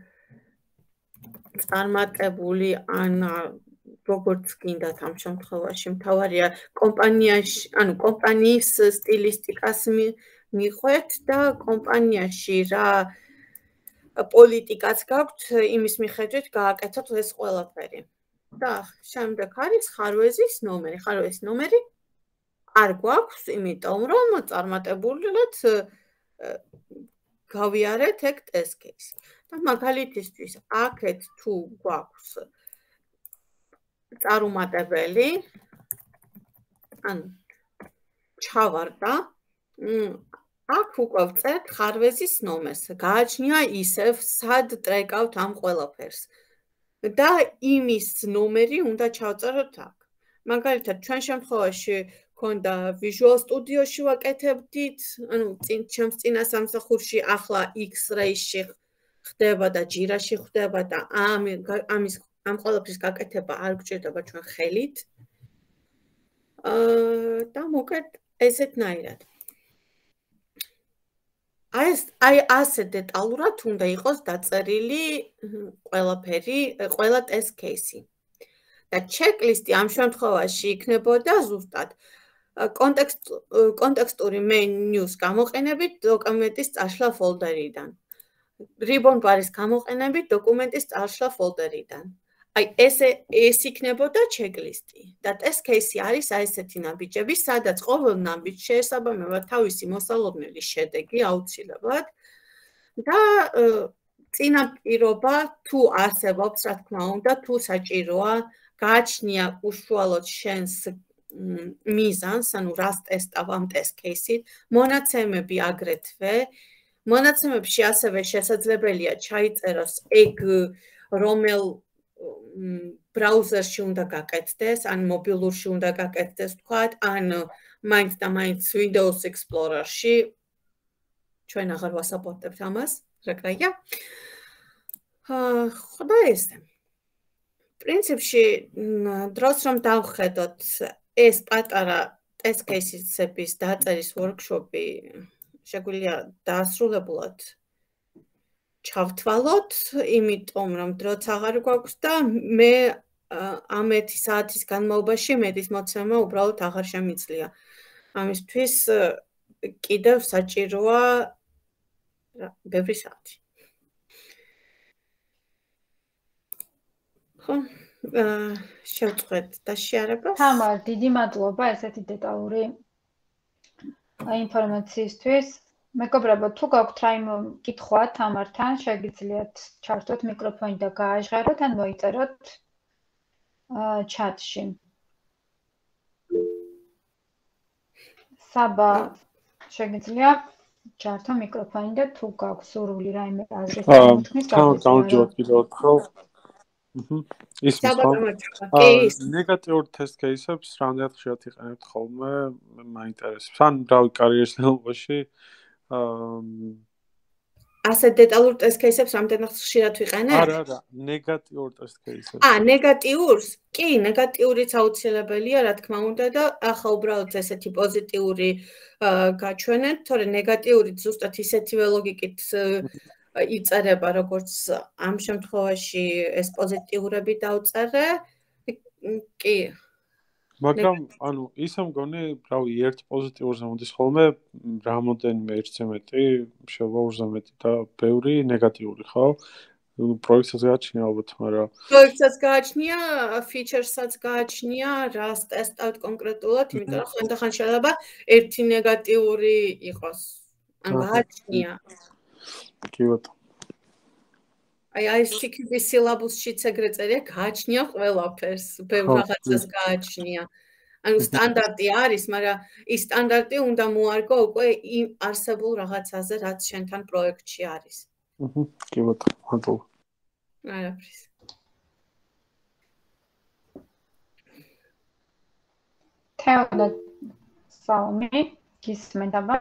წარმატებული ან როგორც გინდათ ამ შემთხვევაში მთავარია კომპანიაში ანუ კომპანიის სტილისტიკას მიყვეთ და კომპანიაში რა პოლიტიკაც გაქვთ იმის მიხედვით გააკეთოთ ეს ყველაფერი და შემდეგ არის ხარვეზის ნომერი ხარვეზის ნომერი არ გვაქვს იმიტომ რომ წარმატებულად გავიარეთ ეგ test case და მაგალითისთვის აქეთ თუ გვაქვს წარუმატებელი ანუ ჩავარდა აქ უკვე ვწერთ ხარვეზის ნომერს გააჩნია ისევ სად ტრეკავთ ამ ყველაფერს და იმის ნომერი უნდა ჩავწეროთ აქ მაგალითად ჩვენ შემთხვევაში ქონდა Visual Studio-ში ვაკეთებდით ანუ წინ ჩემს წინა სამსახურში ახლა X-Ray-ში ხდება და Jira-ში ხდება და ამ ამის ამ ყველაფრის გაკეთება არ გჭირდება ჩვენ ხელით აა და მოკეთ ესეთნაირად აი აი ასე დეტალურად უნდა იყოს დაწერილი ყველაფერი ყველა test case-ი და checklist-ი ამ შემთხვევაში იქნებოდა ზუსტად კონტექსტ კონტექსტური მენიუს გამოყენებით დოკუმენტის წაშლა ფოლდერიდან ribbon bar-ის გამოყენებით დოკუმენტის წაშლა ფოლდერიდან აი ესე ეს იქნებოდა checklist-ი და test case-ი არის აი ესეთი ნაბიჯები სადაც ყოველ ნაბიჯს შეესაბამება თავისი მოსალოდნელი შედეგი აუცილებლად და წინაპირობა თუ არსებობს რა თქმა უნდა თუ საჭიროა გააჩნია უშუალოდ შენს მიზანს ანუ რას ტესტავ ამ test case-ით მონაცემები აგრეთვე მონაცემებში ასევე შესაძლებელია ჩაიწეროს ეგ რომელ ბრაუზერში უნდა გაკეთდეს ან მობილურში უნდა გაკეთდეს თქვათ ან მაინც და მაინც Windows Explorer-ში ჩვენ აღარ ვასაპორტებთ ამას რა კაია ხო და ესე პრინციპში დროს რომ დავხედოთ ეს პატარა test case-ების დაწერის workshop-ი შეგვიძლია დაასრულებულად ჩავთვალოთ, იმიტომ რომ დროც აღარ გვაქვს და მე ამ ერთი საათის განმავლობაში მედის მოცემა უბრალოდ აღარ შემიძლია. ამისთვის კიდევ საჭიროა ბევრი საათი. ხო, შევწყვეტ დაშიარებას. თამარ, დიდი მადლობა ესეთი დეტალური ინფორმაციისთვის. მეგობრებო, თუ გაქვთ რაიმე კითხვა თამართან, შეგიძლიათ ჩართოთ მიკროფონი და გააჟღეროთ ან მოიწეროთ ჩატში. საბა, შეგიძლია ჩართო მიკროფონი და თუ გაქვთ სურვილი რაიმე აზრის გამოთქმის, გაგვიწეროთ. ის ნეგატიურ test case-ებს რამდენად ხშირად იყენებთ ხოლმე, მაინტერესებს. ან რავი კარიერის ნელობაში ასე დეტალურ test case-ებს რამდენად ხშირად ვიყენებ? არა, არა, ნეგატიურ test case-ებს. აა, ნეგატიურს? კი, ნეგატიურიც აუცილებელია, რა თქმა უნდა და ახლა უბრალოდ ესეთი პოზიტიური გაჩვენეთ, თორე ნეგატიურიც ზუსტად ისეთივე ლოგიკით იწერება როგორც ამ შემთხვევაში ეს პოზიტიურები დავწერე კი მაგრამ ანუ ისე მგონი რავი ერთ პოზიტიურზე მოდის ხოლმე რამოდენიმე ერთზე მეტი შეიძლება ორზე მეტი და ბევრი ნეგატიური ხო პროექტსაც გააჩნია ალბათ მაგრამ პროექტსაც გააჩნია ფიჩერსაც გააჩნია რას ტესტავთ კონკრეტულად იმიტომ რომ ხანდახან შეიძლება ერთი ნეგატიური იყოს ან გააჩნია კი ბატონო აი აი სიკიუპის სილაბუსშიც ეგრე წერია გააჩნია ყველაფერს ბევრ რაღაცას გააჩნია ანუ სტანდარტი არის მაგრამ ის სტანდარტი უნდა მოარგო უკვე იმ არსებულ რაღაცაზე რაც შენთან პროექტში არის აჰა კი ბატონო მადლობა არაფრის თეოდა საომი გისმენთ აბა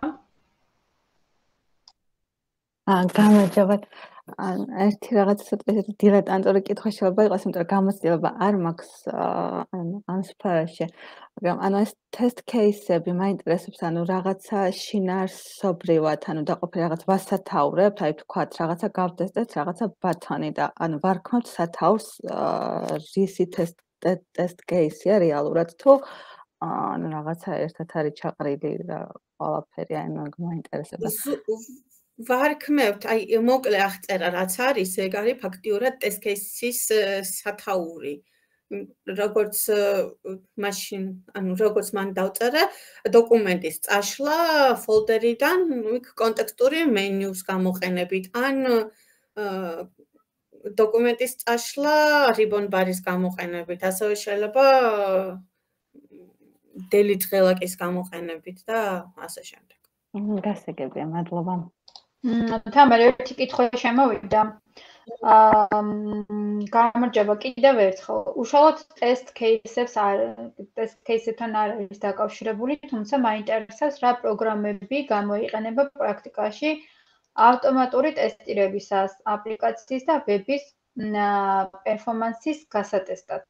აა გამარჯობათ ან ერთი რაღაცა ცოტა ისეთი დილეტანტური კითხვა შეიძლება იყოს, იმიტომ რომ გამოცდილება არ მაქვს ანუ ამ სფეროში. მაგრამ ანუ ეს test case-ები მაინტერესებს, ანუ რაღაცა შინაარსობრივად, ანუ დაყოფილი რაღაც ვასათაურებთ, აი თქვათ, რაღაცა გავტესტეთ, რაღაცა ბათანი და ანუ ვარქმევთ სათაურს რისი test test case-ია რეალურად თუ ანუ რაღაცა ერთად არის ჩაყრილი და ყველაფერი აი მაგ მაინტერესება. ვარქმევთ, აი მოკლე აღწერა რაც არის, ეგ არის ფაქტიურად test case-ის სათაური. როგორც მაშინ, ანუ როგორც მან დავწერე, დოკუმენტის წაშლა ფოლდერიდან იქ კონტექსტური მენიუს გამოყენებით, ან დოკუმენტის წაშლა ribbon bar-ის გამოყენებით, ასევე შეიძლება delete ღელაკის გამოყენებით და ასე შემდეგ. გასაგებია, მადლობა. თამარ ერთი კითხვა შემოვიდა. აა გამარჯობა კიდევ ერთხელ. უშუალოდ test case-ებს არ test case-ებთან არ არის დაკავშირებული, თუმცა მაინტერესებს რა პროგრამები გამოიყენება პრაქტიკაში ავტომატური ტესტირებისას, აპლიკაციის და ვების პერფორმანსის გასატესტად.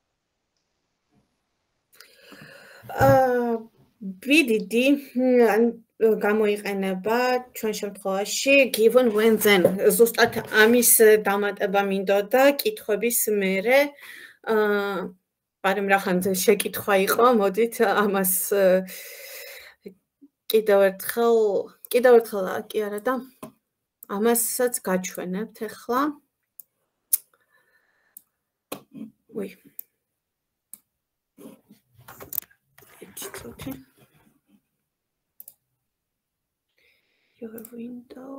აა ბი დი დი გამოიყენება ჩვენ შემთხვევაში given when then ზუსტად ამის დამატება მინდოდა კითხვების მერე აა მაგრამ რახანზე შეკითხვა იყო მოდით ამას კიდევ ერთხელ კიდევ ერთხელ კი არა და ამასაც გაჩვენებთ ახლა ვი ეჩიტოთი your window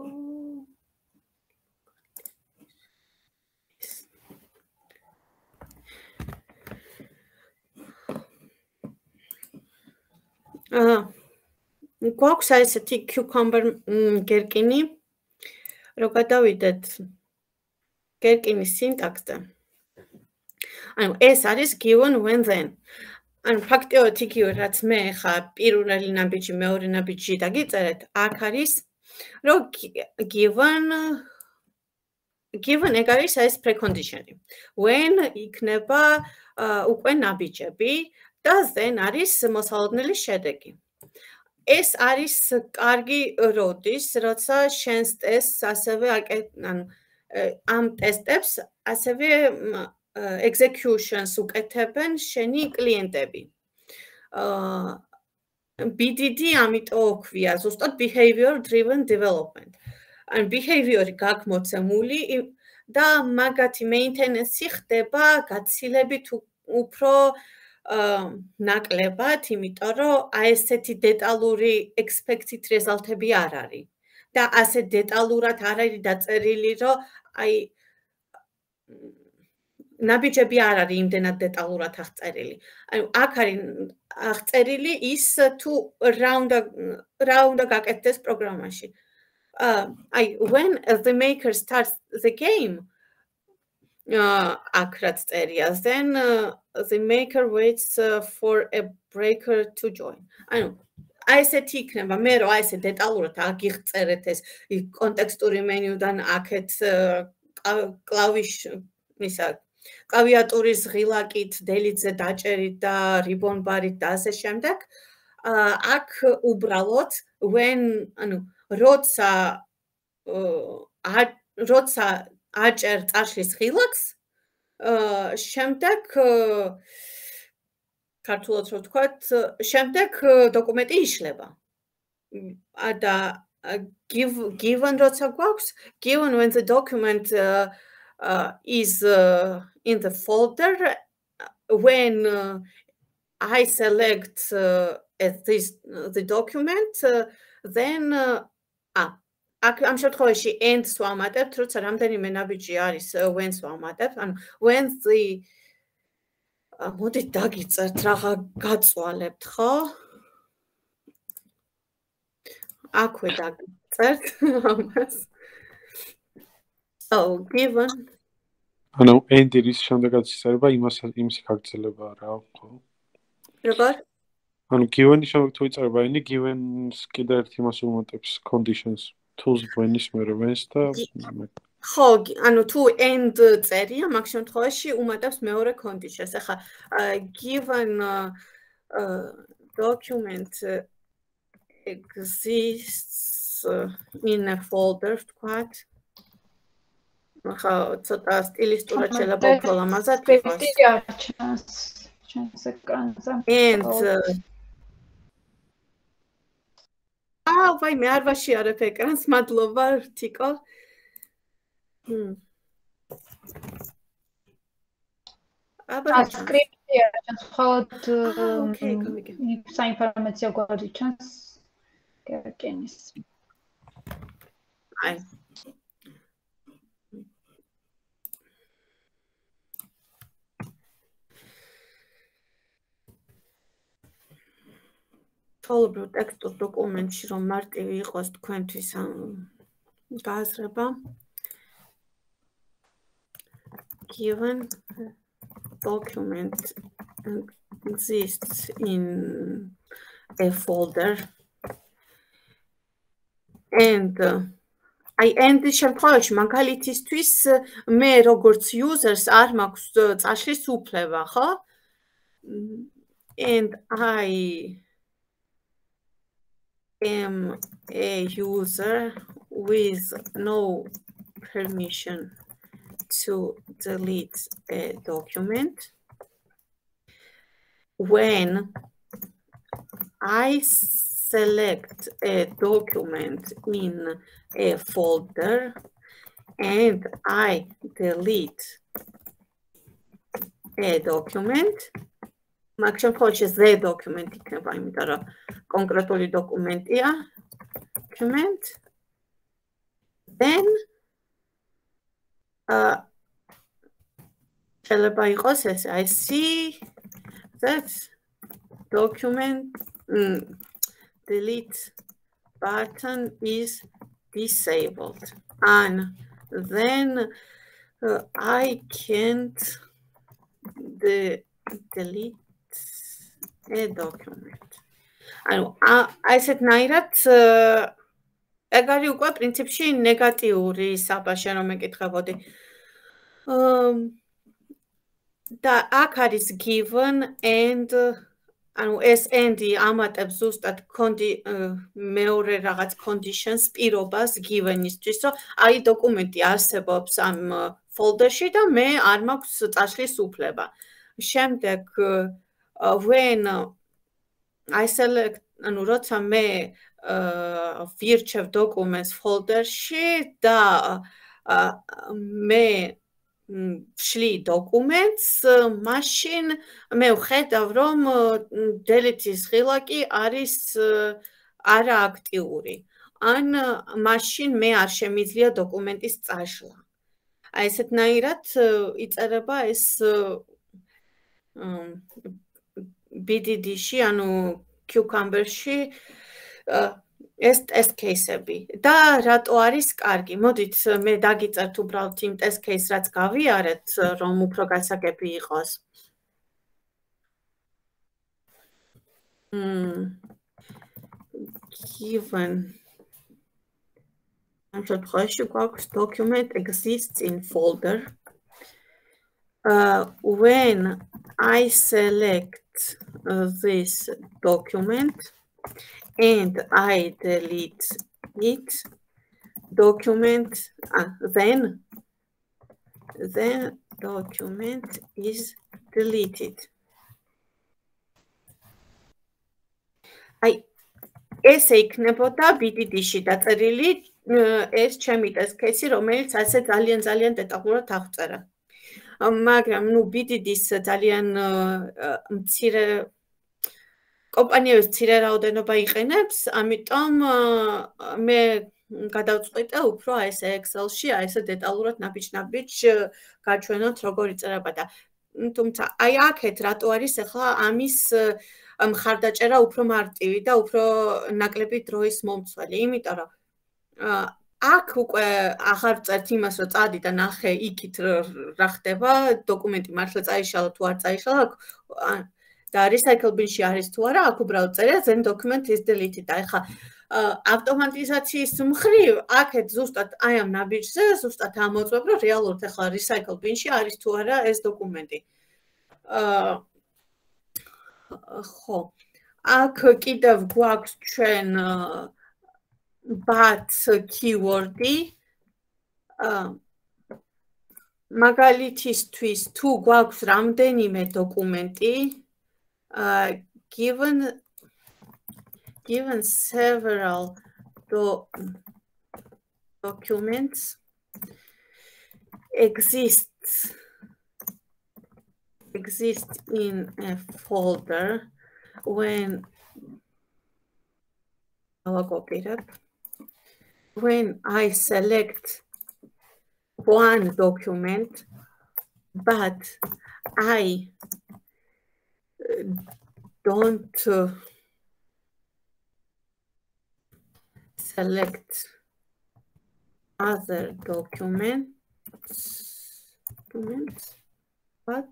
აა გვაქვს ესეთი cucumber გერკინი რო გადავიდეთ გერკინის სინტაქსზე ანუ ეს არის given when then ანუ ფაქტიურად იგივე რაც მე ხა პირველი ნაბიჯი მეორე ნაბიჯი დაგიწერეთ აქ არის რომ given given ეგ არის ეს precondition-ი when იქნება უკვე ნაბიჯები და then არის მოსალოდნელი შედეგი ეს არის კარგი როდის როცა შენს ტესტს ასევე ანუ ამ ტესტებს ასევე executions უკეთებენ შენი კლიენტები. აა ბი დი დი ამიტომ ქვია ზუსტად behavior driven development. ან behavior-ი გაგმოცემული და მაგათი maintenance-ი ხდება გაცილებით უფრო ნაკლებად, იმიტომ რომ აი ესეთი დეტალური expected result-ები არ არის. და ასე დეტალურად არ არის დაწერილი, რომ აი ნაბიჯები არ არის იმდენად დეტალურად აღწერილი. ანუ აქ არის აღწერილი ის თუ რა უნდა რა უნდა გაკეთდეს პროგრამაში. აი when the maker starts the game აქ რაც წერია, then the maker waits for a breaker to join. ანუ აი ესეთი იქნება, მე რომ აი ესე დეტალურად აგიღწერეთ ეს კონტექსტური მენიუდან აქეთ კლავიშ ისა კლავიატურის ღილაკით, დელიტზე დაჭერით და ribbon bar-ით და ასე შემდეგ. აქ უბრალოდ when, ანუ როცა როცა აჭერ წარშლის ხილაკს შემდეგ ქართულად რო ვთქვათ შემდეგ დოკუმენტი იშლება და give given როცა გვაქვს given when the document uh, uh, is uh, in the folder when uh, I select uh, this uh, the document uh, then uh, ah ამ შემთხვევაში end-ს ვამატებთ როცა რამდენიმე ნაბიჯი არის when-ს ვამატებთ ანუ when the მოდით დაგიწერთ რაღა გაწვალებთ ხო აქვე დაგიწერთ ამას oh given ანუ end ის შემდეგაც იწერება იმას იმის გაგრძელება რა ხო როგორ ანუ given-ის შემდეგ თუ იწერება any given-ს კიდე ერთ იმას უმატებს conditions tools when-ის მერე when-ს და ხო ანუ თუ end წერია მაგ შემთხვევაში უმატებს მეორე conditions ახლა given uh, uh, document uh, exists uh, in a folder ვთქვათ ახლა ცოტა სტილისტურად შეიძლება უფრო ლამაზად იყოს and აა ვაი მე არ ვაშიარებ ეკრანს მადლობა თიკო Hmm. აბა სკრიპტია მხოლოდ საინფორმაციო გვარდიჩანს გერკენის აი თოლობრივ ტექსტურ დოკუმენტში რომ მარტივი იყოს თქვენთვის გააზრება given document exists in a folder and I end შემთხვევაში მაგალითისთვის მე როგორც users არ მაქვს წაშლის უფლება ხო and I am a user with no permission to delete a document when I select a document in a folder and I delete a document მაგ შემთხვევაში the document იქნება იმიტომ რომ კონკრეტული დოკუმენტია document then uh შეიძლება იყოს ეს I see that document mm, delete button is disabled and then uh, I can't the delete a document ანუ ასეთნაირად ეგ არის უკვე პრინციპში ნეგატიური საბაშე რომ ეკითხებოდი და აქ არის given and ანუ ეს and-ი ამატებს ზუსტად მეორე რაღაც conditions პირობას given-ისთვის რომ აი დოკუმენტი არსებობს ამ folder-ში და მე არ მაქვს წაშლის უფლება შემდეგ when I select ანუ როცა მე ვირჩევ დოკუმენტს folder-ში და მე ვშლი დოკუმენტს მაშინ მე ვხედავ რომ delete-ის ხილაკი არის არააქტიური ან მაშინ მე არ შემიძლია დოკუმენტის წაშლა აი ესეთნაირად იწერება ეს B D D-ში, ანუ Cucumber-ში ეს test case-ები და რატო არის კარგი? მოდით მე დაგიწერთ უბრალოდ იმ test case, რაც გავიარეთ, რომ უფრო გასაგები იყოს. Hmm. Given ამ შემთხვევაში გვაქვს document exists in folder. Uh, when I select uh, this document and I delete it, document uh, then then document is deleted. აი ესე იქნებოდა B D D-ში დაწერილი ეს ჩემი test case-ი, რომელიც ასე ძალიან ძალიან დეტალურად აღწერა. მაგრამ ნუ B D D-ს ძალიან მცირე კომპანიების მცირე რაოდენობა იყენებს, ამიტომ მე გადავწყვიტე უფრო აი ესე Excel-ში, აი ესე დეტალურად ნაბიჯ-ნაბიჯ გაჩვენოთ როგორ იწერება და თუმცა აი აქეთ რატო არის ახლა ამის მხარდაჭერა უფრო მარტივი და უფრო ნაკლები დროის მომცველი, იმიტომ რომ აქ უკვე აღარ წერთ იმას, რომ წადი და ნახე იქით რა ხდება, დოკუმენტი მართლა წაიშალა თუ არ წაიშალა და recycle bin-ში არის თუ არა, აქ უბრალოდ წერია then document is deleted. და ეხლა ავტომატიზაციის მხრივ აქეთ ზუსტად აი ამ ნაბიჯზე ზუსტად ამოწმებ, რომ რეალურად ეხლა recycle bin-ში არის თუ არა ეს დოკუმენტი. ხო, აქ კიდევ გვაქვს ჩვენ but keyword-ი. მაგალითისთვის თუ გვაქვს რამდენიმე დოკუმენტი, Uh, given given several do documents exist exist in a folder when when I select one document, but I don't uh, select other documents, documents, but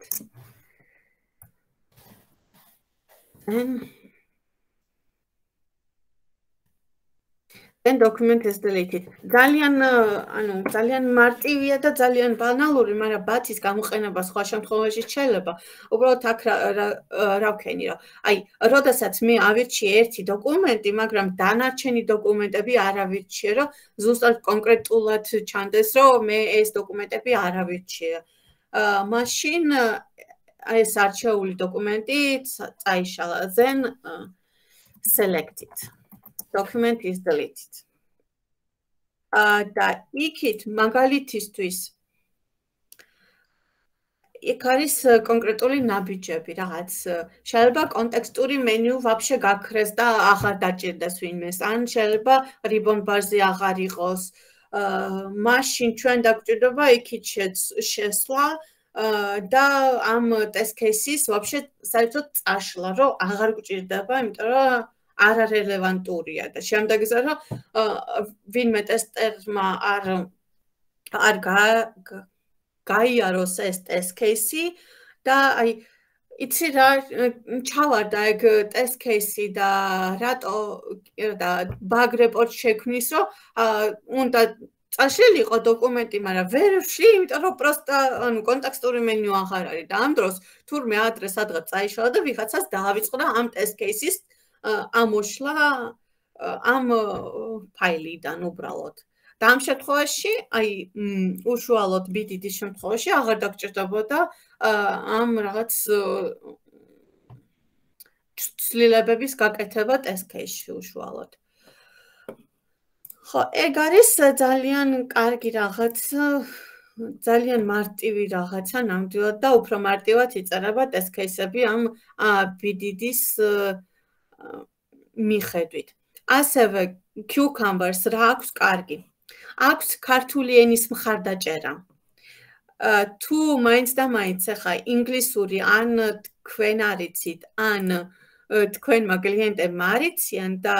then then document is deleted. ძალიან ანუ ძალიან მარტივია და ძალიან ბანალური, მაგრამ ბათის გამოყენება სხვა შემთხვევაში შეიძლება. უბრალოდ აქ რა ვქენი, რომ აი, როდესაც მე ავირჩიე ერთი დოკუმენტი, მაგრამ დანარჩენი დოკუმენტები არ ავირჩიე, რომ ზუსტად კონკრეტულად ჩანდეს, რომ მე ეს დოკუმენტები არ ავირჩიე. მაშინ აი ეს არჩეული დოკუმენტი წაიშალა, then select it. Document is deleted. Uh, და იქით მაგალითისთვის იქ არის კონკრეტული ნაბიჯები, რაღაც შეიძლება კონტექსტური მენიუ ვაფშე გაქრეს და აღარ დაჭირდეს ვინმეს, ან შეიძლება ribbon bar-ზე აღარ იყოს. მაშინ ჩვენ დაგვჭირდება იქით შესვლა და ამ test case-ის ვაფშე საერთოდ წაშლა, რომ აღარ გვჭირდება, იმიტომ რომ არარელევანტურია და შემდეგ ისა რომ ვინმე ტესტერმა არ არ გაიაროს ეს test case-ი და აი იცი რა ჩავარდა ეგ test case-ი და რატო და bug report შექმნის რომ უნდა წაშლილიყო დოკუმენტი, მაგრამ ვერ ვშლი, იმიტომ რომ პროსტა ანუ კონტექსტური მენიუ აღარ არის და ამ დროს თურმე ადრეს სადღაც წაიშალა და ვიღაცას დაავიწყდა ამ test case-ის ამოშლა ამ ფაილიდან უბრალოდ. და ამ შემთხვევაში, აი უშუალოდ B D D-ის შემთხვევაში აღარ დაგჭირდებოდა ამ რაღაც ცვლილებების გაკეთება test case-ში უშუალოდ. ხო, ეგ არის ძალიან კარგი რაღაც, ძალიან მარტივი რაღაცა ნამდვილად და უფრო მარტივად იწერება test case-ები ამ B D D-ის მიხედვით. ასევე Cucumbers რა აქვს კარგი? აქვს ქართული ენის მხარდაჭერა. თუ მაინც და მაინც ახლა ინგლისური ან თქვენ არიცით, ან თქვენმა კლიენტებმა არიციან და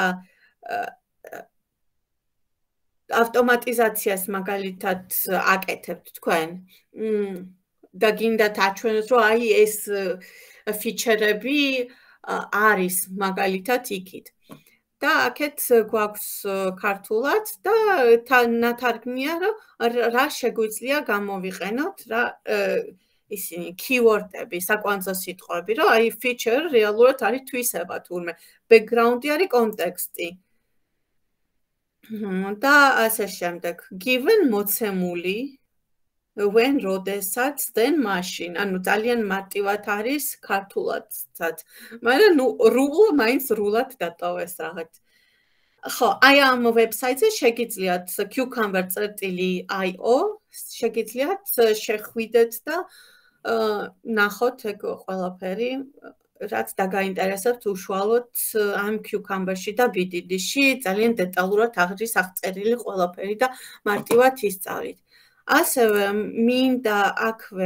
ავტომატიზაციას მაგალითად აკეთებთ თქვენ და გინდათ აჩვენოთ, რომ აი ეს ფიჩერები არის მაგალითად იქით. და აქეთ გვაქვს ქართულად და ნათარგმნია, რომ რა შეგვიძლია გამოვიყენოთ, რა ისინი keyword-ები, საკვანძო სიტყვები, რომ აი feature რეალურად არის თვისება თურმე, background-ი არის კონტექსტი. და ასე შემდეგ. Given მოცემული when როდესაც then machine. ანუ ძალიან მარტივად არის ქართულადაც. მაგრამ ნუ rule მაინც რულად დატოვეს რაღაც. ხო, აი ამ ვებსაიტზე შეგიძლიათ cucumber წერტილი io შეგიძლიათ შეხვიდეთ და ნახოთ ეგ ყველაფერი, რაც დაგაინტერესებთ უშუალოდ ამ cucumber-ში და ბი დი დი-ში, ძალიან დეტალურად აღრის აღწერილი ყველაფერი და მარტივად ისწავლით. ასევე მინდა აქვე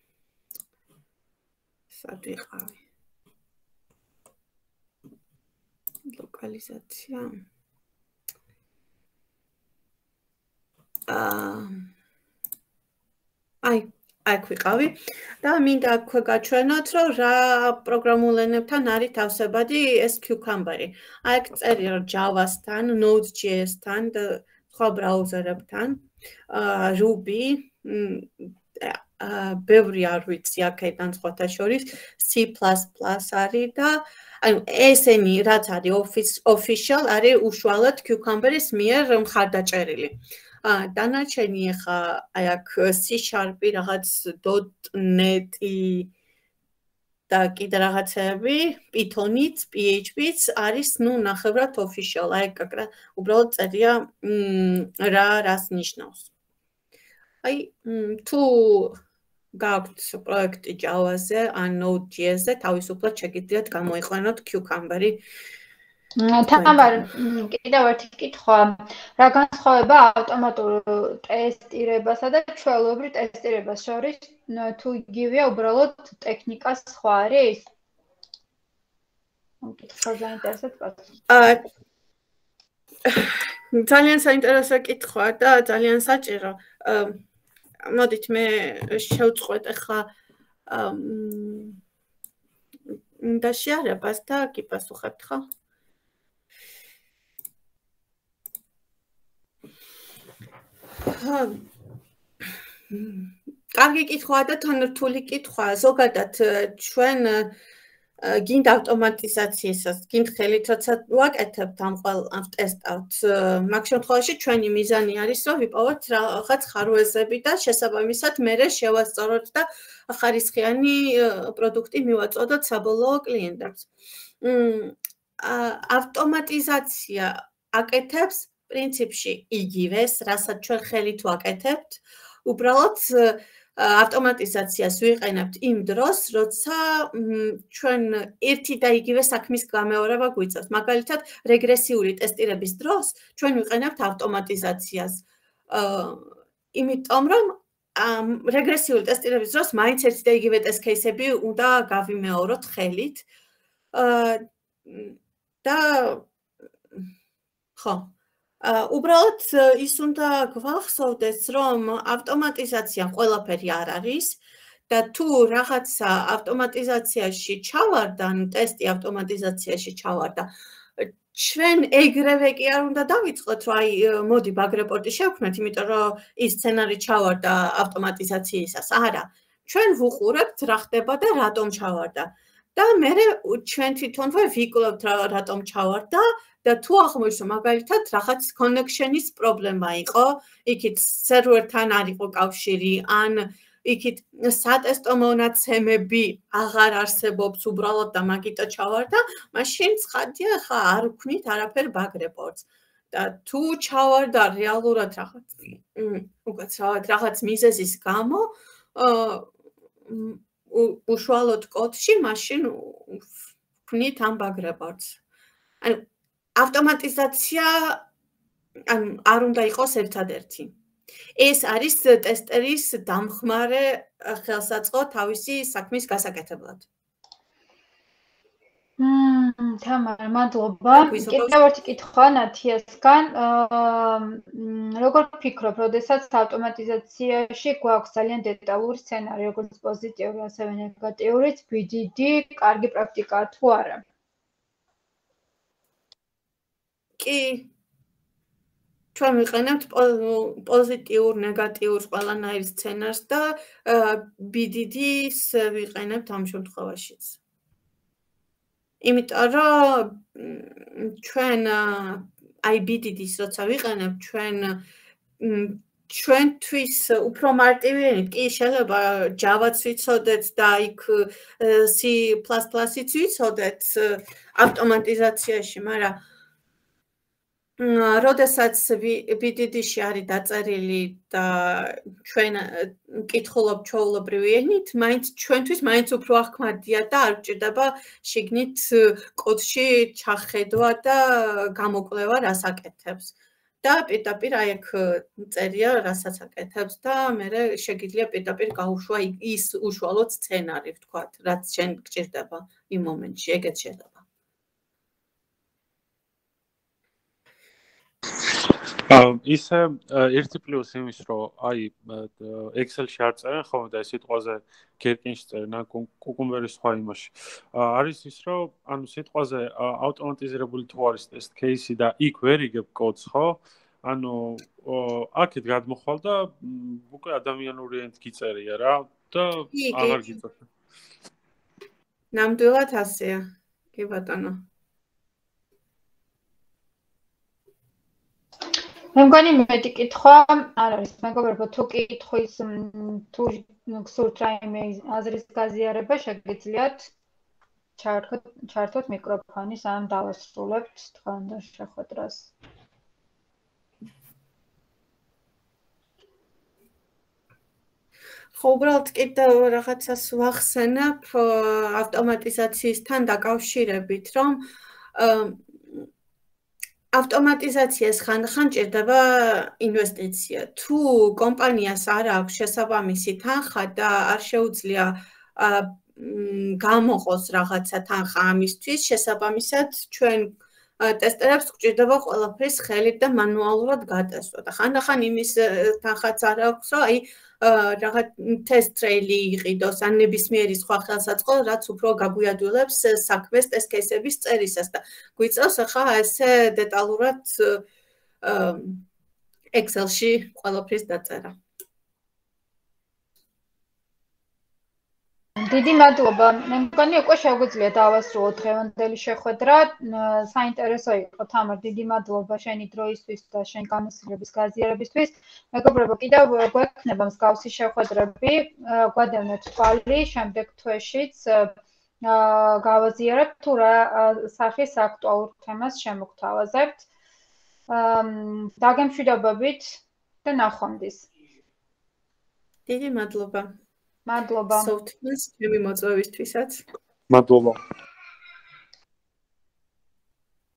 სად ვიყავი? ლოკალიზაცია. აი, აქ ვიყავი და მინდა აქვე გაჩვენოთ, რომ რა პროგრამულ ენებთან არის თავსებადი ეს cucumber-ი. აი, აქ წერია რომ Java-სთან, Node.js-თან და სხვა ბრაუზერებთან, Ruby, ბევრი არ ვიცი აქედან სხვათა შორის, C plus plus არის და ანუ ესენი რაც არის official არის უშუალოდ cucumber-ის მიერ მხარდაჭერილი. დანარჩენი ახლა აი აქ C sharp-ი რაღაც .net-ი და კიდე რაღაცები, Python-იც, P H P-ც არის, ნუ ნახევრად official, აი კაკრა უბრალოდ წერია რა რას ნიშნავს. აი თუ გაქვთ პროექტი Java-ზე ან Node.js-ზე, თავისუფლად შეგიძლიათ გამოიყენოთ cucumber-ი. თამარ, კიდევ ერთი კითხვა. რა განსხვავება ავტომატურ ტესტირებასა და ჩვეულებრივ ტესტირებას შორის? თუ იგივეა უბრალოდ ტექნიკა სხვა არის? კითხვა საინტერესოა პატარა. ძალიან საინტერესო კითხვა და ძალიან საჭირო. მოდით მე შევწყვეტ ახლა და შეარებას და გიპასუხებთ ხო? კარგი კითხვაა და თანრთული კითხვაა. ზოგადად ჩვენ გინდა ავტომატიზაციისას, გინდ ხელით როცა ვაკეთებთ ამ ყველ ამ ტესტავთ. მაგ შემთხვევაში ჩვენი მიზანი არის, რომ ვიპოვოთ რაღაც ხარვეზები და შესაბამისად მერე შევასწოროთ და ხარისხიანი პროდუქტი მივაწოდოთ საბოლოო კლიენტებს. ავტომატიზაცია აკეთებს პრინციპში იგივეს, რასაც ჩვენ ხელით ვაკეთებთ. უბრალოდ ავტომატიზაციას ვიყენებთ იმ დროს, როცა ჩვენ ერთი და იგივე საქმის გამეორება გვიწევს. მაგალითად, რეგრესიული ტესტირების დროს ჩვენ ვიყენებთ ავტომატიზაციას. იმიტომ რომ რეგრესიული ტესტირების დროს მაინც ერთი და იგივე ტესტ კეისები უნდა გავიმეოროთ ხელით. და ხო უბრალოდ ის უნდა გვახსოვდეს, რომ ავტომატიზაცია ყველაფერი არ არის და თუ რაღაცა ავტომატიზაციაში ჩავარდა, ტესტი ავტომატიზაციაში ჩავარდა, ჩვენ ეგრევე კი არ უნდა დავიწყოთ, რომ აი მოდი ბაგ რეპორტი შევქმნათ, იმიტომ რომ ის სცენარი ჩავარდა ავტომატიზაციისას. არა, ჩვენ ვუყურებთ რა ხდება და რატომ ჩავარდა. და მე ჩვენ თვითონვე ვიკვლევთ რატომ ჩავარდა და თუ აღმოჩნდა მაგალითად რაღაც connection-ის პრობლემა იყო, იქით სერვერთან არ იყო კავშირი, ან იქით სატესტო მონაცემები აღარ არსებობს უბრალოდ და მაგიტო ჩავარდა, მაშინ ცხადია ხა არ ვქნით არაფერ ბაგ რეპორტს. და თუ ჩავარდა რეალურად რაღაც უკაცრავად რაღაც მიზეზის გამო, უშუალოდ კოდში, მაშინ ვქნით ამ ბაგ რეპორტს. ანუ ავტომატიზაცია ან არ უნდა იყოს ერთადერთი. ეს არის ტესტერის დამხმარე ხელსაწყო თავისი საქმის გასაკეთებლად. მმ, თამარ, მადლობა. კიდევ ერთი კითხვა ნათიასგან. როგორ ფიქრობ, როდესაც ავტომატიზაციაში გვაქვს ძალიან დეტალური სცენარი, როგორც პოზიტიური, ასევე ნეგატიურიც, ბი დი დი კარგი პრაქტიკაა თუ არა? კი ჩვენ ვიყენებთ პოზიტიურ, ნეგატიურ ყველანაირ სცენარს და ბი დი დი-ს ვიყენებთ ამ შემთხვევაშიც. იმიტომ რომ ჩვენ აი ბი დი დის როცა ვიყენებ ჩვენ ჩვენთვის უფრო მარტივი კი შეიძლება Java-ც ვიცოდეთ და იქ C plus plus-იც ვიცოდეთ ავტომატიზაციაში, მაგრამ როდესაც ბი დი დი-ში არის დაწერილი და ჩვენ მკითხულობ ჩვეულებრივი ენით, მაინც ჩვენთვის მაინც უფრო ახმადია და არ გვჭირდება შიგნით კოდში ჩახედვა და გამოკვლევა რას აკეთებს. და პირდაპირ აი აქ წერია რასაც აკეთებს და მე შეგიძლია პირდაპირ გაუშვა ის უშუალოდ სცენარი, ვთქვათ, რაც შენ გჭირდება იმ მომენტში, ეგეც შეიძლება. ისე ერთი პლუს იმის, რომ აი Excel-ში არ წერენ ხოლმე და ეს სიტყვაზე გერკინში წერენ, ან კუკუმბერის სხვა იმაში. არის ის, რომ ანუ სიტყვაზე ავტომატიზირებული თუ არის test case-ი და იქ ვერ იგებ კოდს, ხო? ანუ აქეთ გადმოხვალ და უკვე ადამიანური ენით გიწერია რა და აღარ გიწევს. ნამდვილად ასეა. კი ბატონო. მე მგონი მეტი კითხვა არ არის, მეგობრებო, თუ კითხვის თუ გსურთ რაიმე აზრის გაზიარება, შეგიძლიათ ჩართოთ ჩართოთ მიკროფონი, სანამ დავასრულებთ თქვენთან შეხვედრას. ხო, უბრალოდ კიდევ რაღაცას ვახსენებ ავტომატიზაციისთან დაკავშირებით, რომ ავტომატიზაციას ხანდახან ჭირდება ინვესტიცია. თუ კომპანიას არ აქვს შესაბამისი თანხა და არ შეუძლია გამოყოს რაღაცა თანხა ამისთვის, შესაბამისად ჩვენ ტესტერებს გვჭირდება ყველაფრის ხელით და მანუალურად გადასვა. და ხანდახან იმის თანხაც არ აქვს, რომ აი რაღაც test trail-ი იყიდოს, ან ნებისმიერი სხვა ხელსაწყო, რაც უფრო გაგვიადვილებს საქმეს test case-ების წერისას და გვიწევს ახლა ესე დეტალურად Excel-ში ყველაფრის დაწერა. დიდი მადლობა. მე მგონი უკვე შეგვიძლია დავასრულოთ დღევანდელი შეხვედრა. საინტერესო იყო თამარ, დიდი მადლობა შენი დროისთვის და შენი გამოსილების გაზიარებისთვის. მეგობრებო, კიდევ გვექნება მსგავსი შეხვედრები, გვადევნეთ თვალი, შემდეგ თვეშიც გავაზიარებთ თუ რა სახის აქტუალურ თემას შემოგთავაზებთ. დაგემშვიდობებით და ნახვამდის. დიდი მადლობა. მადლობა. სოუთმანს ჩემი მოწვევისთვისაც. მადლობა.